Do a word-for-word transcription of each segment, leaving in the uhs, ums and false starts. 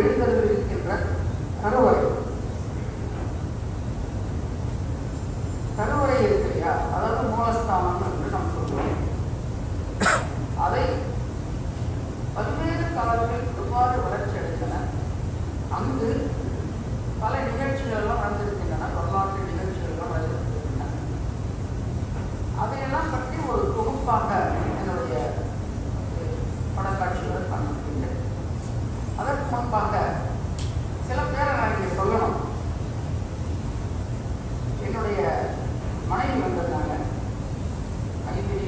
எழுந்தருளிருக்கின்ற கருவறை. கருவறை இருக்கு இல்லையா, அதாவது மூலஸ்தானம் என்று நாம் சொல்லுவோம். அதை பல்வேறு காலத்தில் எவ்வாறு வளர்ச்சி அடைந்தன, அங்கு பல நிகழ்ச்சிகள் எல்லாம் நடந்திருக்கின்றன, வரலாற்று நிகழ்ச்சிகள் எல்லாம் நடந்திருக்கின்றன. அதையெல்லாம் பற்றி ஒரு தொகுப்பாக என்னுடைய படக்காட்சிகளை காண்பிக்கின்றேன். அதற்கு முன்பாக சில பேரை நான் இங்கே சொல்லணும். என்னுடைய மனைவி வந்திருந்தாங்க, கைவிரி,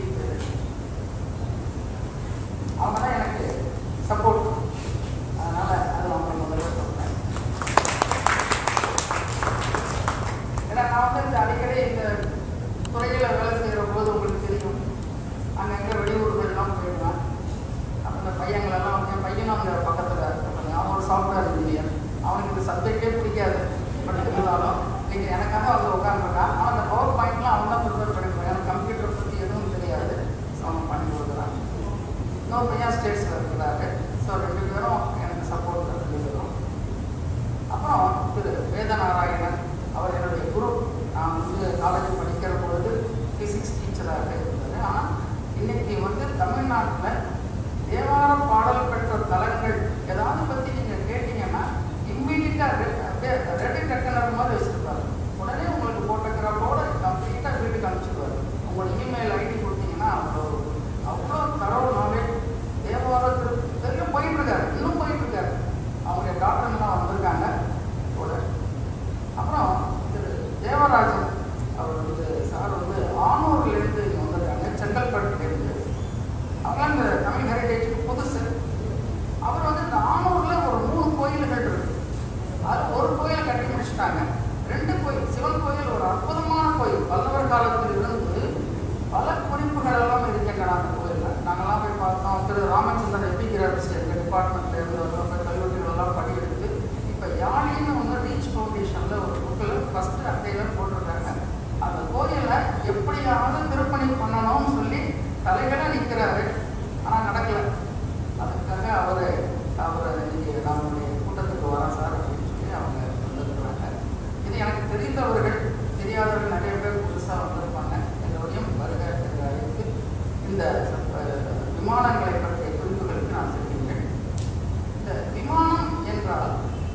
அவங்க தான் எனக்கு சப்போர்ட். அதனால அது அவங்க முதல்ல சொல்றேன். ஏன்னா நான் வந்து இந்த அடிக்கடி இந்த துறையில் வேலை செய்கிற போது உங்களுக்கு தெரியும், அங்கங்கே வெளியூர்கள்லாம் போயிடுவேன். அப்போ இந்த பையங்களெல்லாம் வந்து என் பையனும் அங்கே பக்கத்தில் இருக்காங்க. அவன் ஒரு சாஃப்ட்வேர் இன்ஜினியர், அவனுக்கு இந்த சப்ஜெக்டே பிடிக்காது. பட் இருந்தாலும் இன்னைக்கு எனக்காக அவங்க உட்காந்துருக்கான். ஆனால் அந்த பவர் பாயிண்ட்லாம் அவங்க தான் ப்ரிப்பேர் பண்ணிருக்காங்க. எனக்கு கம்ப்யூட்டர் பற்றி எதுவும் தெரியாது, ஸோ அவன் பண்ணி கொடுக்குறான். இன்னொரு பையன் ஸ்டேட்ஸில் இருக்கிறாரு. ஸோ ரெண்டு பேரும் எனக்கு சப்போர்ட் ரெண்டு பேரும். அப்புறம் திரு வேதநாராயணன், அவர் என்னுடைய குரு. நான் வந்து காலேஜ் படிக்கிற பொழுது ஃபிசிக்ஸ் டீச்சராக இருந்தார். ஆனால் இன்னைக்கு வந்து தமிழ்நாட்டில் தேவார பாடல் பெற்ற தலங்கள் ஏதாவது பற்றி நீங்கள் கேட்டீங்கன்னா இம்மீடியட்டாக ரெடி டெக்கனர் மாதிரி வச்சுருப்பாரு. உடனே உங்களுக்கு போட்டோகிராஃபோட கம்ப்ளீட்டாக வீட்டுக்கு அனுப்பிச்சிடுவார். உங்களோட இமெயில் ஐடி கொடுத்தீங்கன்னா அவ்வளோ அவ்வளோ தரவு நாலேஜ் தேவாரத்தில் தெரியும். போயிட்டு இருக்காரு, இன்னும் போயிட்டு இருக்காரு. அவங்களுடைய டாக்டர்லாம் வந்திருக்காங்க கூட. அப்புறம் திரு தேவராஜன், அவர் வந்து சார் வந்து ஆனூர்லேருந்து இங்கே வந்திருக்காங்க, செங்கல்பட்டுலேருந்து. அவங்களாம் இந்த தமிழ் ஹெரிடேஜுக்கு புதுசு. அவர் வந்து இந்த ஆனூரில் ஒரு மூணு கோயில்கள் இருக்கு. அது ஒரு கோயிலை கட்டி முடிச்சுட்டாங்க. ரெண்டு கோயில், சிவன் கோயில் ஒரு அற்புதமான கோயில், பல்லவர் காலத்தில் இருந்து பல குறிப்புகள் எல்லாம் இருக்கின்றன அந்த கோயிலில். நாங்கள்லாம் போய் பார்த்தோம். திரு ராமச்சந்திரன் எபிகிராஃபிஸ்ட் எங்கள் டிபார்ட்மெண்ட்டில் இருந்து கல்லூரிகளெல்லாம் படி எடுத்து இப்போ யாழின்னு ஒன்று ரீச் ஃபவுண்டேஷனில் ஒரு புக்கில் ஃபஸ்ட்டு அட்டையில் போட்டிருக்காங்க. அந்த கோயிலை எப்படியாவது திருப்பணி பண்ணணும்னு சொல்லி தலைகளை நிற்கிறாரு. ஆனால் நடக்கலை. அதுக்காக அவர் அவர் இங்கே நம்மளுடைய கூட்டத்துக்கு வர சார் அப்படின்னு சொல்லி அவங்க வந்துருக்குறாங்க. இது எனக்கு தெரிந்தவர்கள், தெரியாதவர்கள் நிறைய பேர் புதுசாக வந்திருப்பாங்க. எல்லோரையும் வருகை அழைத்து இந்த விமானங்களை பற்றிய குறிப்புகளுக்கு நான் செல்கின்றேன். இந்த விமானம் என்றால்,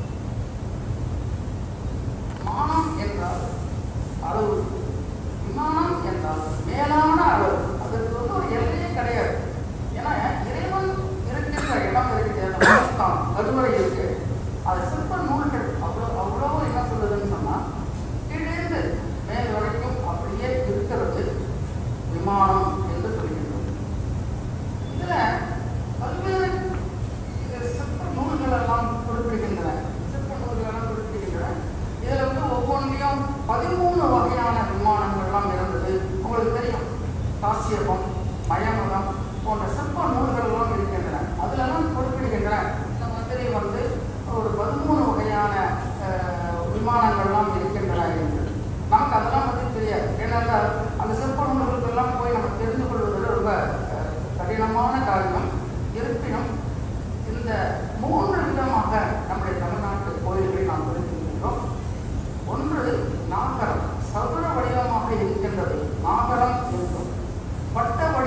மானம் என்றால் அளவு, விமானம் என்றால் மேலான அளவு. அதற்கு வந்து ஒரு எல்லையே கிடையாது. ஏன்னா இறைவன் இருக்கின்ற இடம் இருக்கிற கருவறை இருக்கு. அது சிற்ப நூல்கள் அவ்வளோ அவ்வளோ என்ன சொல்லுதுன்னு சொன்னால் கீழேந்து மேல் வரைக்கும் அப்படியே இருக்கிறது விமானம் என்று சொல்கின்றோம். இதில் பல்வேறு சிற்ப நூல்கள் எல்லாம் குறிப்பிடுகின்றன. சிற்ப நூல்கள் எல்லாம் குறிப்பிடுகின்றன. இதில் வந்து ஒவ்வொன்றையும் பதிமூணு வகையான விமானங்கள்லாம் இருந்தது. உங்களுக்கு தெரியும், காசியபம், மயமகம் போன்ற சிற்ப நூல்கள் எல்லாம் இருக்கின்றன. அதிலெல்லாம் குறிப்பிடுகின்றன. இந்த மாதிரி வந்து ஒரு பதிமூணு வகையான விமானங்கள்லாம் இருக்கின்றன என்று. நமக்கு அதெல்லாம் வந்து தெரியாது. ஏன்னா அந்த சிற்ப நூல்களுக்கெல்லாம் போய் நம்ம தெரிந்து கொள்வதில் ரொம்ப கடினமான காரியம். இருப்பினும் இந்த மூன்று விதமாக நம்முடைய தமிழ்நாட்டு கோயில்களை நாம் புரிந்துகின்றோம். ஒன்று நாகரம், சதுர வடிவமாக இருக்கின்றது நாகரம் என்றும், வட்ட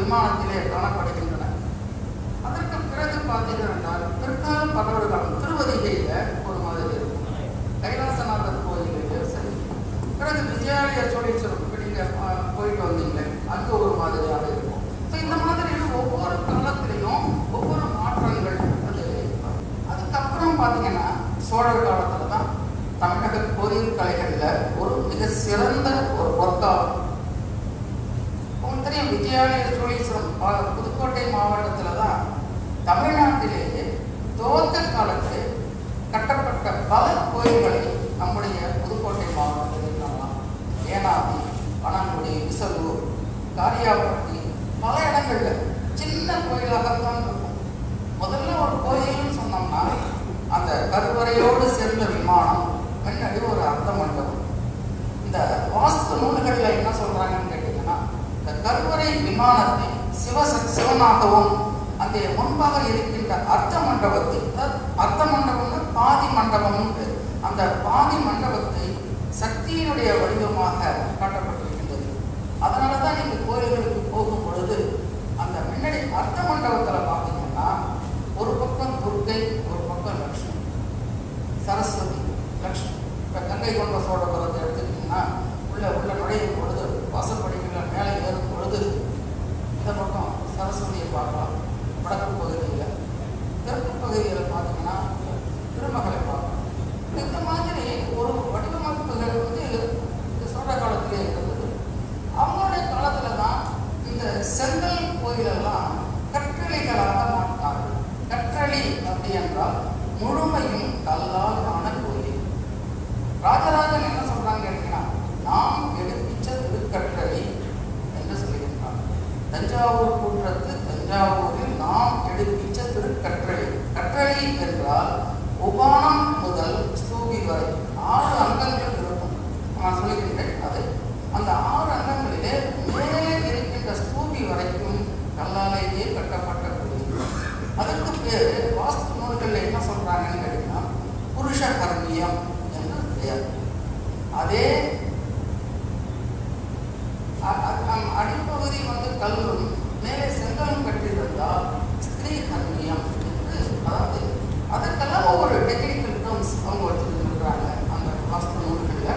விமானத்திலே காணப்படுகின்றன. அதற்கு பிறகு பார்த்தீர்கள் என்றால் பிற்கால பல்லவர்கள் திருவதிகையில ஒரு மாதிரி இருக்கும், கைலாசநாதர் கோயிலே சரி, பிறகு விஜயாலய சோழீஸ்வரம் நீங்க போயிட்டு வந்தீங்களே அங்கே ஒரு மாதிரியாக இருக்கும். ஸோ இந்த மாதிரி ஒவ்வொரு காலத்திலையும் ஒவ்வொரு மாற்றங்கள் அது. அதுக்கப்புறம் பார்த்தீங்கன்னா சோழர் காலத்தில் தான் தமிழக கோயில் கலைகளில் ஒரு மிக சிறந்த ஒரு பொற்காலம். உங்களுக்கு தெரியும், விஜயாலய சோழீஸ்வரம் புதுக்கோட்டை மாவட்டத்தில் தான் தமிழ்நாட்டிலேயே துவக்க காலத்தில் கட்டப்பட்ட பல கோயில்களை நம்முடைய புதுக்கோட்டை மாவட்டத்தில் காணலாம். ஏனாதி, பனங்குடி, விசலூர், காரியாபட்டி, பல இடங்கள்ல சின்ன கோயிலாகத்தான் இருக்கும். முதல்ல ஒரு கோயில்னு சொன்னோம்னா அந்த கருவறையோடு சேர்ந்த விமானம், முன்னாடி ஒரு அர்த்த மண்டபம். இந்த வாஸ்து நூல்கள்ல என்ன சொல்றாங்கன்னு கேட்டீங்கன்னா, இந்த கருவறை விமானத்தை சிவ சிவனாகவும் அந்த முன்பாக இருக்கின்ற அர்த்த மண்டபத்தை, அர்த்த மண்டபம்னு பாதி மண்டபம்னு, அந்த பாதி மண்டபத்தை சக்தியினுடைய வடிவமாக காட்டப்பட்டிருக்கின்றது. அதனாலதான் நீங்க கோயில்களுக்கு போகும் பொழுது அந்த முன்னாடி அர்த்த மண்டபத்துல பார்த்தீங்கன்னா ஒரு பக்கம் துர்க்கை, ஒரு பக்கம் லட்சுமி, சரஸ்வதி, லட்சுமி. இப்ப கங்கை கொண்ட சோழபுரத்தை எடுத்துக்கிட்டீங்கன்னா உள்ள உள்ள நுழையும் பொழுது வாசப்படிகளில் மேலே ஏறும் பொழுது இந்த பக்கம் சரஸ்வதியை பார்க்கலாம். வடக்கு பகுதியில், தெற்கு பகுதியில் பார்த்தீங்கன்னா திருமகளை பார்க்கலாம். இந்த மாதிரி ஒரு வடிவமைப்புகள் வந்து சோழ காலத்திலே இருந்தது. அவங்களுடைய காலத்துல தான் இந்த செங்கல் கோயிலெல்லாம் கற்றளிகளாக மாற்றினார்கள். கற்றளி அப்படி என்றால் முழுமையும் கல்லால் ஆன கோயில். ராஜராஜன் என்ன சொல்றாங்க கேட்டீங்கன்னா, நாம் எடுப்பிச்ச திருக்கற்றளி என்று சொல்லியிருக்கிறாங்க. தஞ்சாவூர் கூற்றத்து தஞ்சாவூரில் நாம் எடுப்பிச்ச திருக்கற்றளி. கற்றளி என்றால் உபானம் முதல் ஸ்தூபி வரை ஆறு அங்கங்கள் இருக்கும். நான் சொல்லுகின்றேன் அது. அந்த ஆறு அங்கங்களிலே மேலே இருக்கின்ற ஸ்தூபி வரைக்கும் கல்லாலேயே கட்டப்பட்ட கோயில். அதுக்கு பேரு வாஸ்து நூல்கள் என்ன சொல்றாங்கன்னு கேட்டீங்கன்னா புருஷ கர்மியம் என்று பெயர். அதே அடிப்பகுதி வந்து கல்லும் மேலே செங்கலும் கட்டியிருந்தால் ஸ்திரீ கர்மியம் என்று, அதாவது அதற்கெல்லாம் ஒவ்வொரு டெக்னிக்கல் டேர்ம்ஸ் அவங்க வச்சுருக்கிறாங்க அந்த வாஸ்து நூல்களில்.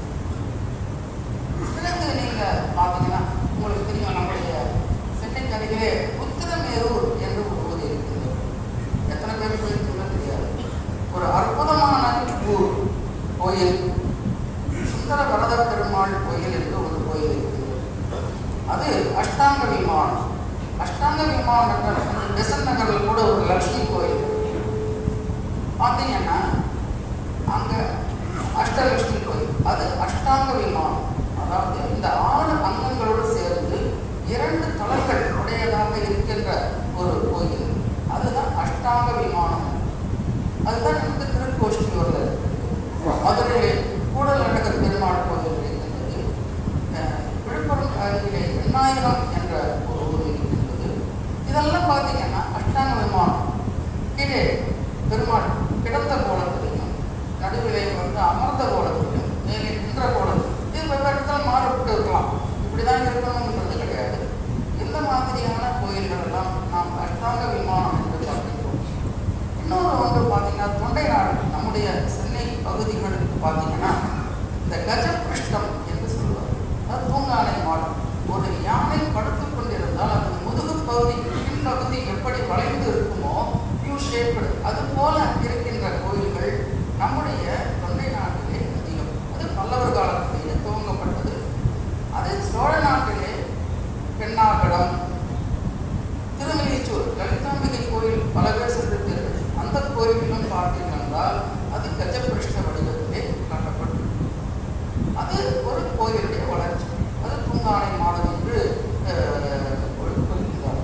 பிறகு நீங்க பார்த்தீங்கன்னா உங்களுக்கு தெரியும், நம்முடைய சென்னைக்கு அருகிலே உத்திரமேரூர் என்று ஒரு ஊர் இருக்குது. எத்தனை பேர் போயிருக்குன்னு தெரியாது. ஒரு அற்புதமான ஊர் கோயில், சுந்தர வரத பெருமாள் கோயில் என்று ஒரு கோயில் இருக்குது. அது அஷ்டாங்க விமானம். அஷ்டாங்க விமானம் பெசன் நகரில் கூட ஒரு லட்சுமி கோயில் பார்த்தீங்கன்னா அங்க அஷ்டலட்சுமி கோயில். அது அஷ்டாங்க விமானம், அதாவது இந்த ஆறு அங்கங்களோடு சேர்ந்து இரண்டு தளங்கள் உடையதாக இருக்கின்ற ஒரு கோயில். அதுதான் அஷ்டாங்க விமானம். அதுதான் நமக்கு திருக்கோஷ்டியூர்ல இருக்கு. மதுரையில் கூடல் அழகர் பெருமாள் கோயில் இருக்கின்றது. விழுப்புரம் அருகிலே எண்ணாயிரம் என்ற ஒரு ஊர் இருக்கின்றது. இதெல்லாம் பார்த்தீங்கன்னா அஷ்டாங்க விமானம். கீழே பெருமாள் கிடந்த கோலத்திலையும், நடுவிலே வந்து அமர்ந்த கோலத்திலையும், மேலே நின்ற கோலத்திலும், இது வெவ்வேறு இடத்துல மாறுபட்டு இருக்கலாம். இப்படிதான் இருக்கணும்ன்றது கிடையாது. இந்த மாதிரியான கோயில்கள் எல்லாம் நாம் அஷ்டாங்க விமானம் என்று பார்க்கின்றோம். இன்னொரு ஒன்று பார்த்தீங்கன்னா தொண்டை நாடு, நம்முடைய சென்னை பகுதிகளுக்கு பார்த்தீங்கன்னா இந்த கஜபிருஷ்டம் என்று சொல்லுவார். அது தூங்கானை மாடம். ஒரு யானை படுத்துக் கொண்டிருந்தால் அது முதுகு பகுதி பின்பகுதி எப்படி வளைந்து இருக்குமோ யூ ஷேப்டு, அது போல இருக்கின்ற கோயில்கள் நம்முடைய தொண்டை நாட்டிலே அதிகம். அது பல்லவர் காலத்திலேயே துவங்கப்பட்டது. அது சோழ நாட்டிலே பெண்ணாகடம், திருமலிச்சூர் லலிதாம்பிகை கோயில் பல பேர் சென்றிருக்கிறது. அந்த கோயிலும் பார்த்தீர்கள் என்றால் அது கஜபிருஷ்ட வடிவத்திலே காட்டப்பட்டது. அது ஒரு கோயிலுடைய வளர்ச்சி. அது தூங்கானை மாடம் என்று குறிப்பிட்டார்கள்.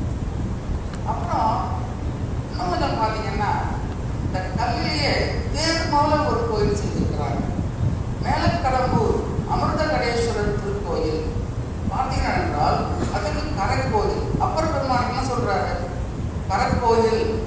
அப்புறம் இன்னும் கொஞ்சம் பார்த்தீங்கன்னா இந்த கல்லிலேயே தேர் போல ஒரு கோயில் செஞ்சிருக்கிறாங்க. மேலக்கடம்பூர் அமிர்த கடேஸ்வரர் திருக்கோயில் பார்த்தீங்கன்னா என்றால் அதுக்கு கரைக்கோயில். அப்பர் பெருமான் என்ன சொல்றாரு, கரைக்கோயில்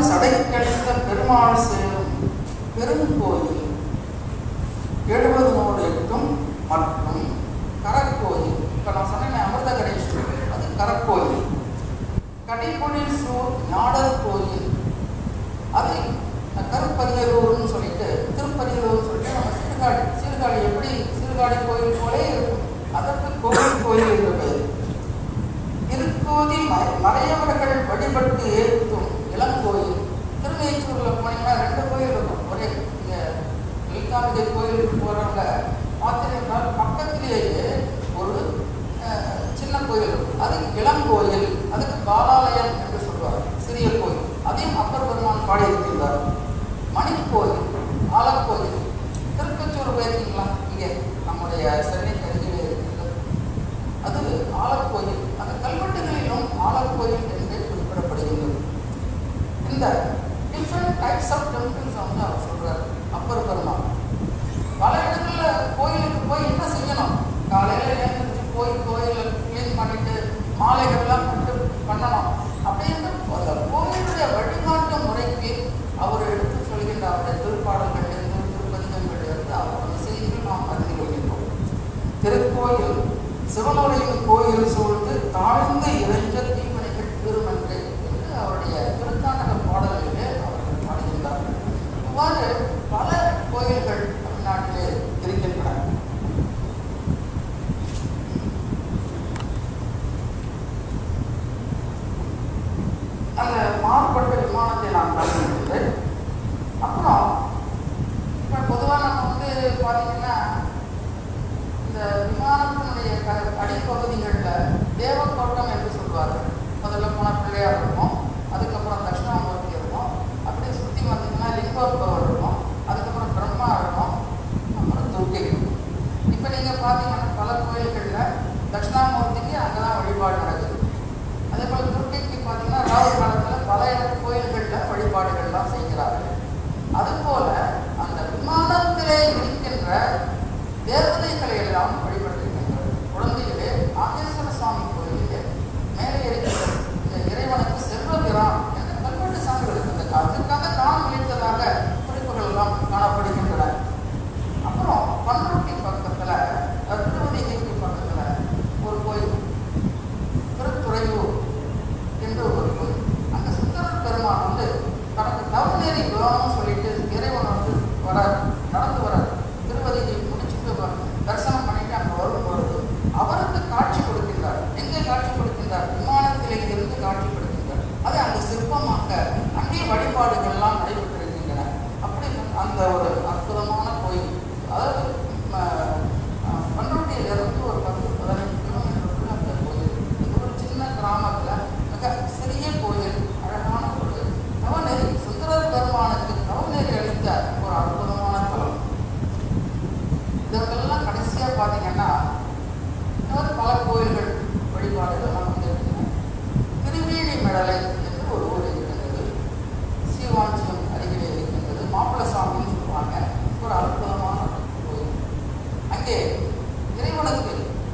சடை கழித்த பெருமாள் சேரும் பெருங்கோயில் எழுபது நூறு எட்டும் மற்றும் கரக்கோயில். இப்போ நான் சொன்னேன் அமிர்த கடேஸ்வரர், அது கரக்கோயில். கடைப்பொழில் சூர் ஞாடர் கோயில், அது கருப்பரியலூர்னு சொல்லிட்டு திருப்பரியலூர்னு சொல்லிட்டு நம்ம சீர்காழி சீர்காழி எப்படி சீர்காழி கோயில் போலே இருக்கும், அதற்கு கோவில் கோயில் என்ற பெயர். திருக்கோதி மறையவர்கள் வழிபட்டு ஏற்றும் இளங்கோயில். திருநெய்ச்சூர்ல போனீங்கன்னா ரெண்டு கோயில் இருக்கும். ஒரே இங்க லலிதாம்பிகை கோயிலுக்கு போறவங்க பார்த்தீங்கன்னா பக்கத்திலேயே ஒரு சின்ன கோயில் இருக்கும், அது இளங்கோயில். அதுக்கு பாலாலயம் என்று சொல்வார், சிறிய கோயில். அதையும் அப்பர் பெருமான் பாடியிருக்கின்றார். மணிக்கோயில், ஆலக்கோயில். திருக்கச்சூர் போயிருக்கீங்களா? இங்கே நம்முடைய சென்னை கருகிலே இருக்கின்றது, அது ஆலக்கோயில். அந்த கல்வெட்டுகளிலும் ஆலக்கோயில் என்று குறிப்பிடப்படுகின்றது. இந்த டிஃப்ரெண்ட் டைப்ஸ் ஆஃப் டெம்பிள்ஸ் வந்து அவர் சொல்றார் அப்பர் பெருமான். பல இடங்களில் கோயிலுக்கு போய் என்ன செய்யணும், காலையில் எழுந்திரிச்சு போய் கோயிலை கிளீன் பண்ணிட்டு மாலைகள்லாம் விட்டு பண்ணணும் அப்படின்னு அந்த கோயிலுடைய வழிபாட்டு முறைக்கு அவர் எடுத்து சொல்கின்ற அவருடைய திருப்பாடல்களிலிருந்து திருப்பதிகங்களிலிருந்து அவருடைய செய்திகள் நாம் அறிந்து கொள்கின்றோம். திருக்கோயில் சிவனுடைய கோயில் சூழ்ந்து தாழ்ந்த இறைஞ்ச தீவினைகள் திருமன்று என்று அவருடைய திருத்தாண்டக பாடல்களிலே அவர்கள் பாடுகின்றார்கள். இவ்வாறு பல கோயில்கள் தமிழ்நாட்டிலே இருக்கின்றன. அந்த மாறுபட்ட விமானத்தை நான் கலந்துருந்தேன். அப்புறம் இப்போ பொதுவாக நம்ம வந்து பார்த்தீங்கன்னா இந்த விமானத்தினுடைய க அடிப்பகுதிகளில் தேவக்கோட்டம் என்று சொல்வார்கள். முதல்ல போனால் பிள்ளையார் இருக்கும், அதுக்கப்புறம் தட்சிணாமூர்த்தி இருக்கும், அப்படியே சுற்றி வந்தீங்கன்னா லிங்கோத்பவர் இருக்கும், அதுக்கப்புறம் பிரம்மா இருக்கும், அப்புறம் துர்க்கை இருக்கும். இப்போ நீங்கள் பார்த்தீங்கன்னா பல கோயில்களில் தட்சிணாமூர்த்திக்கு அங்கே தான் வழிபாடு நடக்குது. அதே போல் துர்க்கைக்கு பார்த்தீங்கன்னா ராகு காலத்தில் பல கோயில்களில் வழிபாடுகள்லாம் செய்கிறார்கள். அதுபோல அந்த விமானத்திலே இருக்கின்ற தேவதைகளை எல்லாம் வழிபட்டிருக்கின்றது. குழந்தைகளே நாகேஸ்வர சுவாமி கோயிலே மேலே இருக்கிற இந்த இறைவனுக்கு செல்வபிரான் என்ற கல்வெட்டு சான்றுகள் இந்த அதுக்காக தானம் அளித்ததாக குறிப்புகள் எல்லாம் காணப்படுகின்றன. அப்புறம் பன்ருட்டி பக்கத்தில் திருவதிகைக்கு பக்கத்தில் ஒரு கோயில் திருத்துறையூர் என்று ஒரு கோயில். அந்த சுந்தரர் பெருமான் வந்து தனக்கு தவநேரி வேணும்னு சொல்லிட்டு இறைவன் வந்து வர நடந்து வர திருவதிகை முடிச்சுட்டு தரிசனம் பண்ணிட்டு அங்கே வரும்பொழுது அவருக்கு காட்சி கொடுக்கின்றார். எங்கே காட்சி கொடுக்கின்றார்? விமானத்திலே இருந்து காட்சி கொடுக்கின்றார். அது அந்த சிற்பமாக அங்கே வழிபாடுகள்லாம் நடைபெற்றிருக்கின்றன. அப்படி அந்த ஒரு அற்புதமான கோயில், அதாவது பன்ருட்டியிலிருந்து ஒரு பத்து பதினைந்து கிலோமீட்டருக்குள்ள அந்த கோயில். இது ஒரு சின்ன கிராமத்தில் மிக சிறிய கோயில், அழகான ஒரு தவநெறி சுந்தரர் பெருமானுக்கு தவநெறி அளித்த ஒரு அற்புதமான தலம். இதற்கெல்லாம் கடைசியாக பார்த்தீங்கன்னா இன்னொரு பல கோயில்கள் வழிபாடுகள்லாம் வந்து இருக்கின்றன. திருவேணி மிடலை என்று ஒரு ஊர் இருக்கின்றது, சீவாஞ்சியம் அருகிலே இருக்கின்றது. மாப்பிளசாமின்னு சொல்லுவாங்க, ஒரு அற்புதமான கோயில். அங்கே இறைவனுக்கு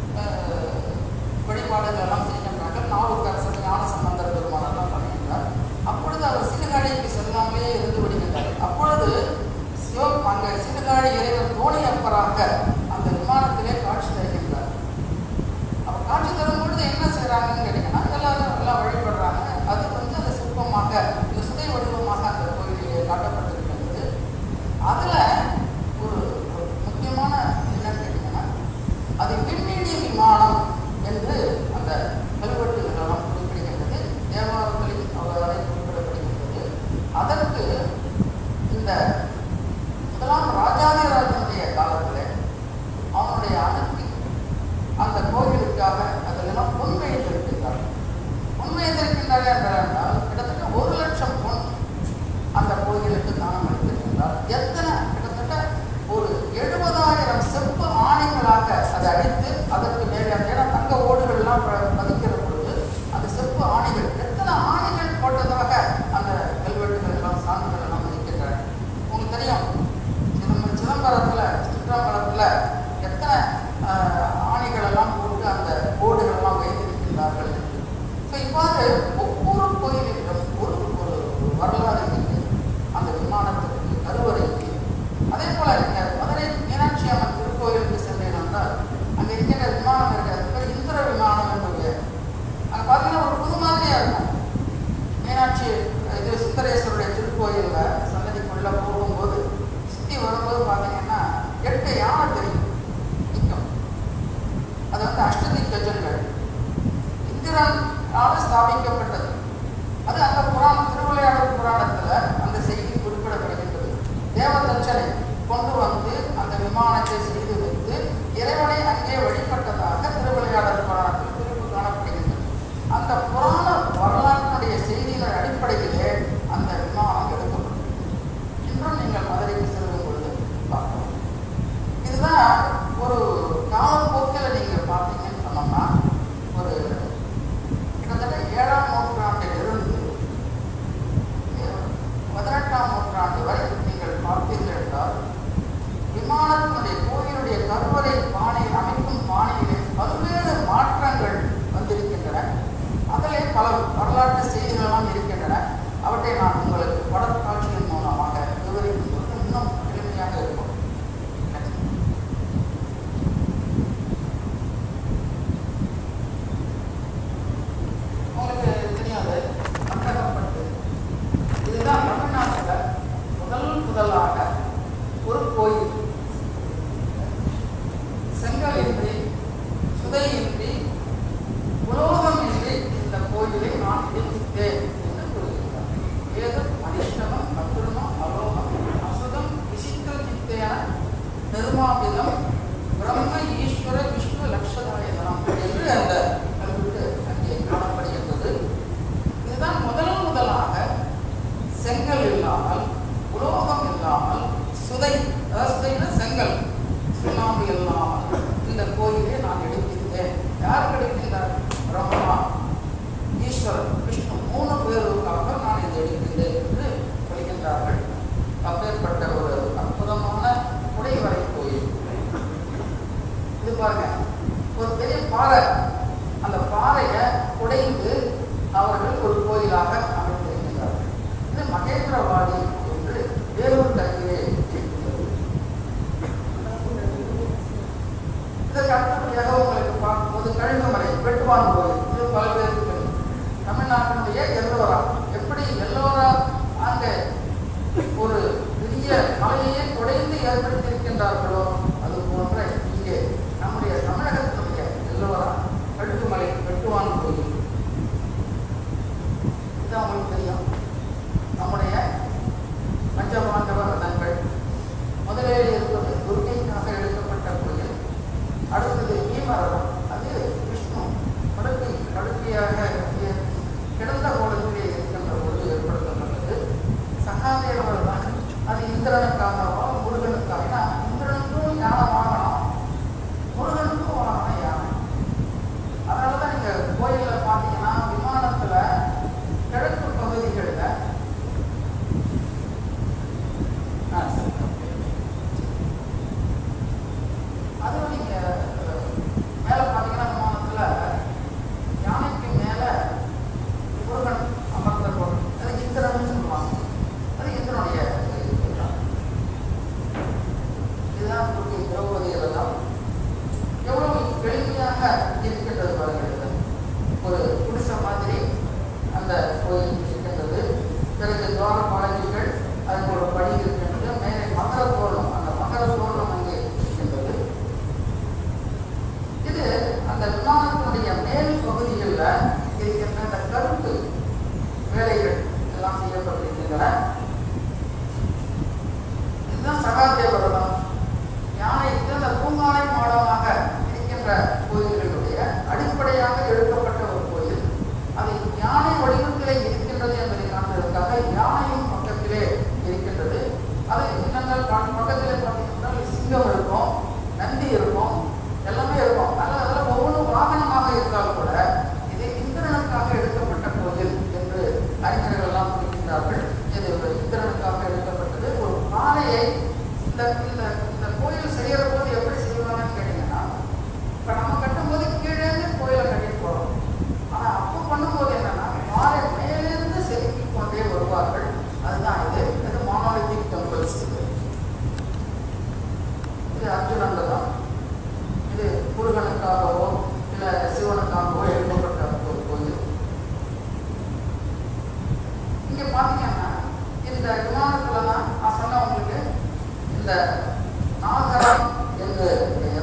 வழிபாடுகள் எல்லாம் செய்கின்றார்கள். நாவுக்கரசர் ஞான சம்பந்தர் பெருமானெல்லாம் பண்ணுகின்றார். அப்பொழுது அவர் சீர்காழிக்கு செல்லாமலே இருந்து விடுகின்றார். அப்பொழுது சிவ அங்கே சீர்காழி இறைவன் தோணி அப்பராக அந்த விமானத்திலே காட்சி தருகின்றார். அவர் காட்சி தரும் பொழுது என்ன செய்கிறாங்கன்னு கேட்டீங்கன்னா எல்லாரும் எல்லாம் வழிபடுறாங்க. அது வந்து அந்த சிற்பமாக இந்த சுதை வடிவமாக அந்த கோயிலிலே காட்டப்பட்டிருக்கின்றது. அதில் ஒரு முக்கியமான என்னன்னு கேட்டீங்கன்னா அது விண்வெளி விமானம் என்று அந்த கல்வெட்டுகளெல்லாம் குறிப்பிடுகின்றது. தேவாரங்களில் அவரை குறிப்பிடப்படுகின்றது. அதற்கு இந்த முதலாம் ராஜாதிராஜனுடைய காலத்தில் அவனுடைய அனுப்பி அந்த கோயிலுக்காக அதெல்லாம் பொன் வைத்திருக்கின்றார். பொன் வைத்திருக்கின்றார் என்றால் கிட்டத்தட்ட ஒரு லட்சம் பொன் அந்த கோயிலுக்கு தானம் அளித்திருக்கின்றார். எத்தனை கிட்டத்தட்ட ஒரு எழுபதாயிரம் செப்பு ஆணைகளாக அதை அடித்து அதற்கு மேலே ஏன்னா தங்க ஓடுகள்லாம் பதிக்கிற பொழுது அந்த செப்பு ஆணைகள் எத்தனை ஆணைகள் போட்டதாக அந்த கல்வெட்டுகள் எல்லாம் சான்றுகள் எல்லாம் இருக்கின்றன. உங்களுக்கு தெரியும் சிதம்பரம் சிதம்பரத்தில் சிற்றம்பலத்தில் எத்தனை ஆணைகள் எல்லாம் போட்டு அந்த ஓடுகள்லாம் வைத்திருக்கின்றார்கள். ஸோ இவ்வாறு ஒவ்வொரு கோயிலிலும் ஒரு ஒரு வரலாறு கொண்டு வந்து அந்த விமானத்தை செய்து வைத்து இறைவனை அங்கே வழிபட்டதாக திருவிளையாடல் புராணத்தில் குறிப்பு காணப்படுகின்றது. அந்த புராண வரலாற்றினுடைய செய்திகள் அடிப்படையிலே அந்த விமானம் எடுக்கப்பட்டது. இன்றும் நீங்கள் மதுரைக்கு செல்லும் பொழுது பார்க்கலாம். இதுதான் ஒரு காலப்போக்கில் நீங்கள் பார்த்தீங்கன்னு சொன்னோம்னா ஒரு கிட்டத்தட்ட ஏழாம் நூற்றாண்டில் இருந்து பதினெட்டாம் நூற்றாண்டு வரை நீங்கள் பார்த்தீர்கள் என்றால் விமானத்தினுடைய கோயிலுடைய கருவறை பாணி அமைக்கும் பாணியிலே பல்வேறு மாற்றங்கள் வந்திருக்கின்றன. அதிலே பல வரலாற்று செய்திகளெல்லாம் இருக்கின்றன. அவற்றை நான் உங்களுக்கு படக்காட்சியின் மூலமாக விவரிக்கும் போது இன்னும் எளிமையாக இருக்கும். உங்களுக்கு தெரியாது, மண்டகப்பட்டு இதுதான் தமிழ்நாட்டில் முதல் முதலாக ஒரு கோயில் செங்கலின்றி சுதையின்றி உலோகம் இன்றி இந்த கோயிலை நான் எடுத்தேன் என்று கூறுகிறார். ஏது அனிஷ்டமம் கத்துருமம் அலோகம் அசுதம் விசித்திர சித்தேன நிர்மாபிதம் பிரம்ம ஈஸ்வர விஷ்ணு லட்சதாயதனம் என்று அந்த கல்வெட்டு அங்கே காணப்படுகின்றது. இதுதான் முதல் முதலாக செங்கல் இல்லாமல் உலோகம் இல்லாமல் சுதை, அதாவது சுதைனா செங்கல், சுண்ணாம்பு இல்லாமல் இந்த கோயிலை நான் எடுத்திருந்தேன். யார் எடுக்கின்றார்? பிரம்மா, ஈஸ்வரன், விஷ்ணு மூணு பேருக்காக நான் இதை எடுக்கின்றேன் என்று சொல்கின்றார்கள். அப்பேற்பட்ட ஒரு அற்புதமான குடைவரை கோயில் இது. பாருங்க, ஒரு பெரிய பாறை, அந்த பாறையை குடைந்து அவர்கள் ஒரு கோயிலாக அமைத்திருக்கின்றார்கள். இது மகேந்திரவாடி என்று வேலூர் கரையிலே இருக்கின்றது. இதற்கு அடுத்தபடியாக உங்களுக்கு பார்க்கும்போது கழுகுமலை வெட்டுவான் கோயில். இது பல பேருக்கு தெரியும். தமிழ்நாட்டினுடைய எல்லோரா, எப்படி எல்லோரா அங்கே ஒரு பெரிய மலையை குடைந்து ஏற்படுத்தியிருக்கின்றார்களோ அது போன்ற இங்கே நம்முடைய தமிழகத்தினுடைய எல்லோரா கழுகுமலை வெட்டுவான் கோயில். இது அவங்களுக்கு தெரியும். நம்முடைய பஞ்சபாண்டவ ரதங்கள் முதலில் இருப்பது துர்க்கைக்காக எடுக்கப்பட்ட கோயில். அடுத்தது பீமரதம், அது விஷ்ணு படுக்கை படுக்கையாக கிடந்த கோலத்திலே இருக்கின்ற பொழுது ஏற்படுத்தப்பட்டது. சகாதேவர் தான், அது இந்திரனுக்காகவோ முருகனுக்காக. ஏன்னா இந்திரனுக்கும் யானை வாங்கணும், முருகனுக்கும் வாங்கணும் யானை. அதனால தான் நீங்கள் கோயிலில் பார்த்தீங்கன்னா விமானத்தில் கிழக்கு பகுதிகளில் அதுவும் நீங்கள் மேலே பார்த்தீங்கன்னா விமானத்தில் யானைக்கு மேலே முருகன் அமர்ந்த கோயில், அது இந்திரன் சொல்லுவாங்க. அது இந்திரனுடைய இதுதான் துர்க்கை திரௌபதி ரதம். எவ்வளவு எளிமையாக இருக்கின்றது பாருங்கள். ஒரு குடிசை மாதிரி அந்த கோயில் இருக்கின்றது. பிறகு துவாரபாலகிகள், அதுக்கு ஒரு படி இருக்கின்றது. மேலே மகர தோரணம், அந்த மகர தோரணம் அங்கே இருக்கின்றது. இது அந்த விமானத்தினுடைய மேல் பகுதிகளில் இருக்கின்ற அந்த கருப்பு வேலைகள் எல்லாம் செய்யப்பட்டிருக்கின்றன. இதுதான் சகாதேவரதம். யானைக்கு அந்த பூங்கானை மாடமாக இருக்கின்ற கோயில்களுடைய அடிப்படையாக எழுப்பப்பட்ட ஒரு கோயில். அது யானை வடிவத்திலே இருக்கின்றது என்பதை காண்பதற்காக யானையும் பக்கத்திலே இருக்கின்றது. அது இன்னங்கள் பக்கத்திலே பார்த்தீங்கன்னா சிங்கம் இருக்கும், நந்தி இருக்கும், எல்லாமே இருக்கும். அதனால் அதெல்லாம் ஒவ்வொரு வாகனமாக இருந்தால் கூட இது இந்திரனுக்காக எடுக்கப்பட்ட கோயில் என்று அறிஞர்கள் எல்லாம் குறிக்கின்றார்கள். இது ஒரு இந்திரனுக்காக எடுக்கப்பட்டது. ஒரு பாறையை இந்த இந்த கோயில் செய்கிற போது எப்படி செய்வாங்கன்னு கேட்டீங்கன்னா, இப்போ நம்ம கட்டும்போது கீழே இருந்து கோயிலை கட்டிட்டு போகிறோம். ஆனால் அப்போ பண்ணும்போது என்னன்னா பாறை மேலிருந்து செதுக்கி கொண்டே வருவார்கள். அதுதான் இது. இது மானோலித்திக் டெம்பிள்ஸ். இது இது அர்ஜுனன். இது முருகனுக்காகவோ இல்லை சிவனுக்காகவோ எழுப்பப்பட்ட ஒரு கோயில். இங்கே பார்த்தீங்கன்னா இந்த விமானத்தில் தான் நான் சொன்ன உங்களுக்கு இந்த நாகரம் என்று பெயர்.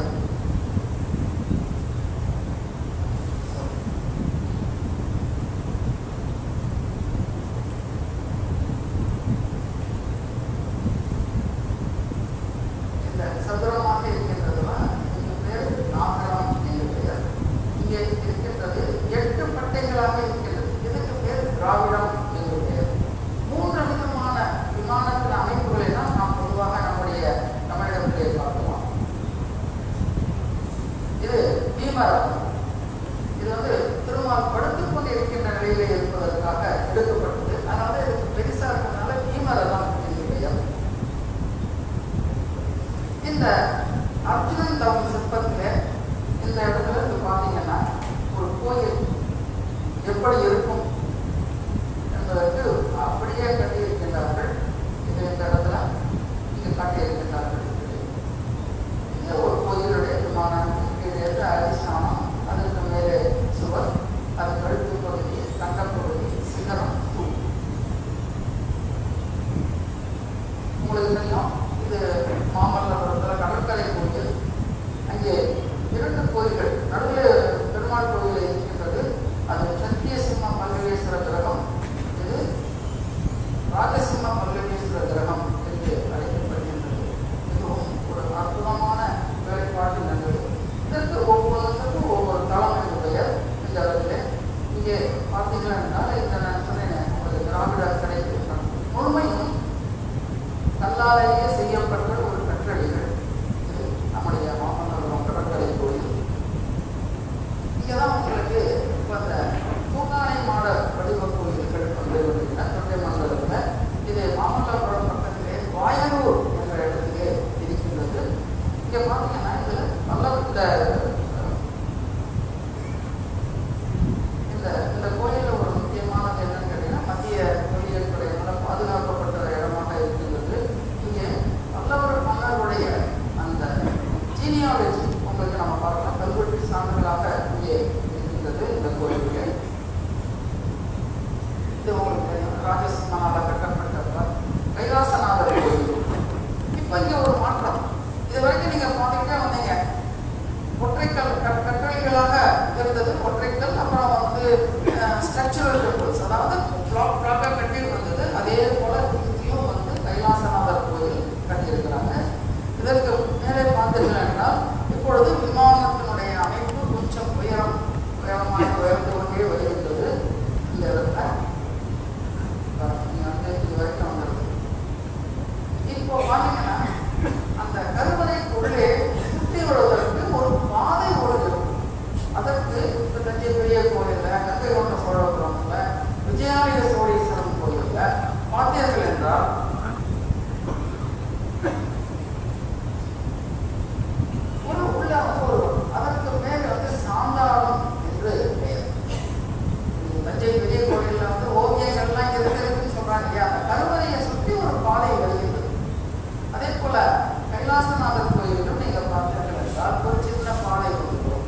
சதுரமாக இருக்கின்றதுலாம் இதுக்கு பேர் நாகரம் என்று பெயர். இங்கே இருக்கின்றது எட்டு பட்டைகளாக இருக்கின்றது, இதுக்கு பேர் திராவிடம் என்று பெயர். மூன்று விதமான விமானத்தின் அமைப்புகளை தான் நாம் பொதுவாக நம்முடைய தமிழகத்திலே பார்க்கலாம். இது பீமரகம். இது வந்து திருமால் படுத்துக் கொண்டு இருக்கின்ற நிலையிலே இருப்பதற்காக எடுக்கப்பட்டது. அதனால இதுக்கு பெருசா இருக்கிறதுனால பீமரகம் என்று பெயர். இந்த அர்ஜுனன் தவம் சிற்பத்திலே இந்த இடத்துல இருந்து பார்த்தீங்கன்னா ஒரு கோயில் எப்படி இருக்கும் என்பதற்கு அப்படியே கட்டியிருக்கின்றார்கள். இது இந்த இடத்துல இங்கு காட்டியிருக்கின்றார்கள். இது ஒரு கோயிலுடைய விமானம். இதிலிருந்து அதிஷ்டானம், அதற்கு மேலே சுவர், அது கழுத்து பகுதி, தங்கப்பகுதி, சிகரம், தூண். உங்களுக்கு தெரியும் இது மாமல்லபுரத்தில் கடற்கரை கோயில். அங்கே இரண்டு கோயில்கள், நடுவில் பெருமாள் கோயில் இருக்கின்றது. அது சத்திய சிம்ம மல்லிகேஸ்வர கிரகம், இது ராஜசிம்ம மல்லிகேஸ்வர கிரகம் என்று அழைக்கப்படுகின்றது. இதுவும் ஒரு அற்புதமான வேலைப்பாடு நல்லது. இதற்கு ஒவ்வொருத்தருக்கும் ஒவ்வொரு தளம் என்று பெயர். இந்த இடத்துல இங்கே பார்த்தீங்கன்னா என்றால் இந்த நான் சொன்னேன் உங்களுக்கு திராவிட கிடைக்கின்றன முழுமையும் கல்லாலேயே செய்யப்பட்ட ஒரு கற்றளிகள். இது நம்முடைய மாமல்லபுரம் கடற்கரை கோயில். இங்கேதான் உங்களுக்கு இப்போ அந்த பூங்கானை மாட வடிவ கோயில்கள் வந்து பார்த்தீங்கன்னா தொண்டை மண்டலத்தில் இது மாமல்லபுரம் பக்கத்திலே வாயனூர் என்ற இடத்திலே இருக்கின்றது. இங்கே பார்த்தீங்கன்னா இது நல்ல இந்த இந்த கோயிலில் ஒரு முக்கியமானது என்னன்னு கேட்டீங்கன்னா மத்திய தொல்லியல் துறையினால் பாதுகாக்கப்பட்ட இடமாக இருக்கின்றது. இங்கே பல்லவர் மன்னருடைய அந்த ஜீனியாலஜி உங்களுக்கு நம்ம பார்க்கலாம். கல்வெட்டு சான்றுகளாக இங்கே இருக்கின்றது இந்த கோயிலுக்கு. இது உங்களுக்கு ராஜசிம்மனால் கட்டப்பட்ட கைலாசநாதர் கோயில். இப்போ இங்கே ஒரு மாற்றம். இது வரைக்கும் நீங்க பார்த்துக்கிட்டே வந்தீங்க. ஒற்றைக்கல் கற்றளிகளாக இருந்தது ஒற்றைக்கல். அப்புறம் வந்து ஸ்ட்ரக்சரல் டெம்பிள்ஸ், அதாவது பிளாக்காக கட்டி வந்தது. அதே போல திருச்சியும் வந்து கைலாசநாதர் கோயில் கட்டியிருக்கிறாங்க. இதற்கு மேலே பார்த்தீர்கள் என்றால் இப்பொழுது விமானத்தினுடைய அமைப்பு கொஞ்சம் உயரம் உயரமாக உயர்ந்து கொண்டே வருகின்றது. இந்த இடத்துல இது வரைக்கும் வந்தது. இப்போ பார்த்தீங்கன்னா அந்த கருவறைக்குள்ளே சுற்றி வருவதற்கு ஒரு பாதை ஓடுகிறது. அதற்கு இந்த தஞ்சை பெரிய கோயிலில், கங்கை கொண்ட சோழபுரத்தில், விஜயாலய சோழீஸ்வரன் கோயிலில் பார்த்தீர்கள் என்றால் ஒரு உள்ள வந்து ஒரு அதற்கு மேலே வந்து சாந்தாரம் என்று பெயர். தஞ்சை பெரிய கோயிலில் வந்து ஓவியங்கள்லாம் இருக்குன்னு சொல்றாங்க இல்லையா? அந்த கருவறையை சுற்றி ஒரு பாதை வருகின்றது. அதே போல கைலாசநாதர் கோயிலும் நீங்க பார்த்தீர்கள் என்றால் ஒரு சின்ன பாதை வந்துடும்.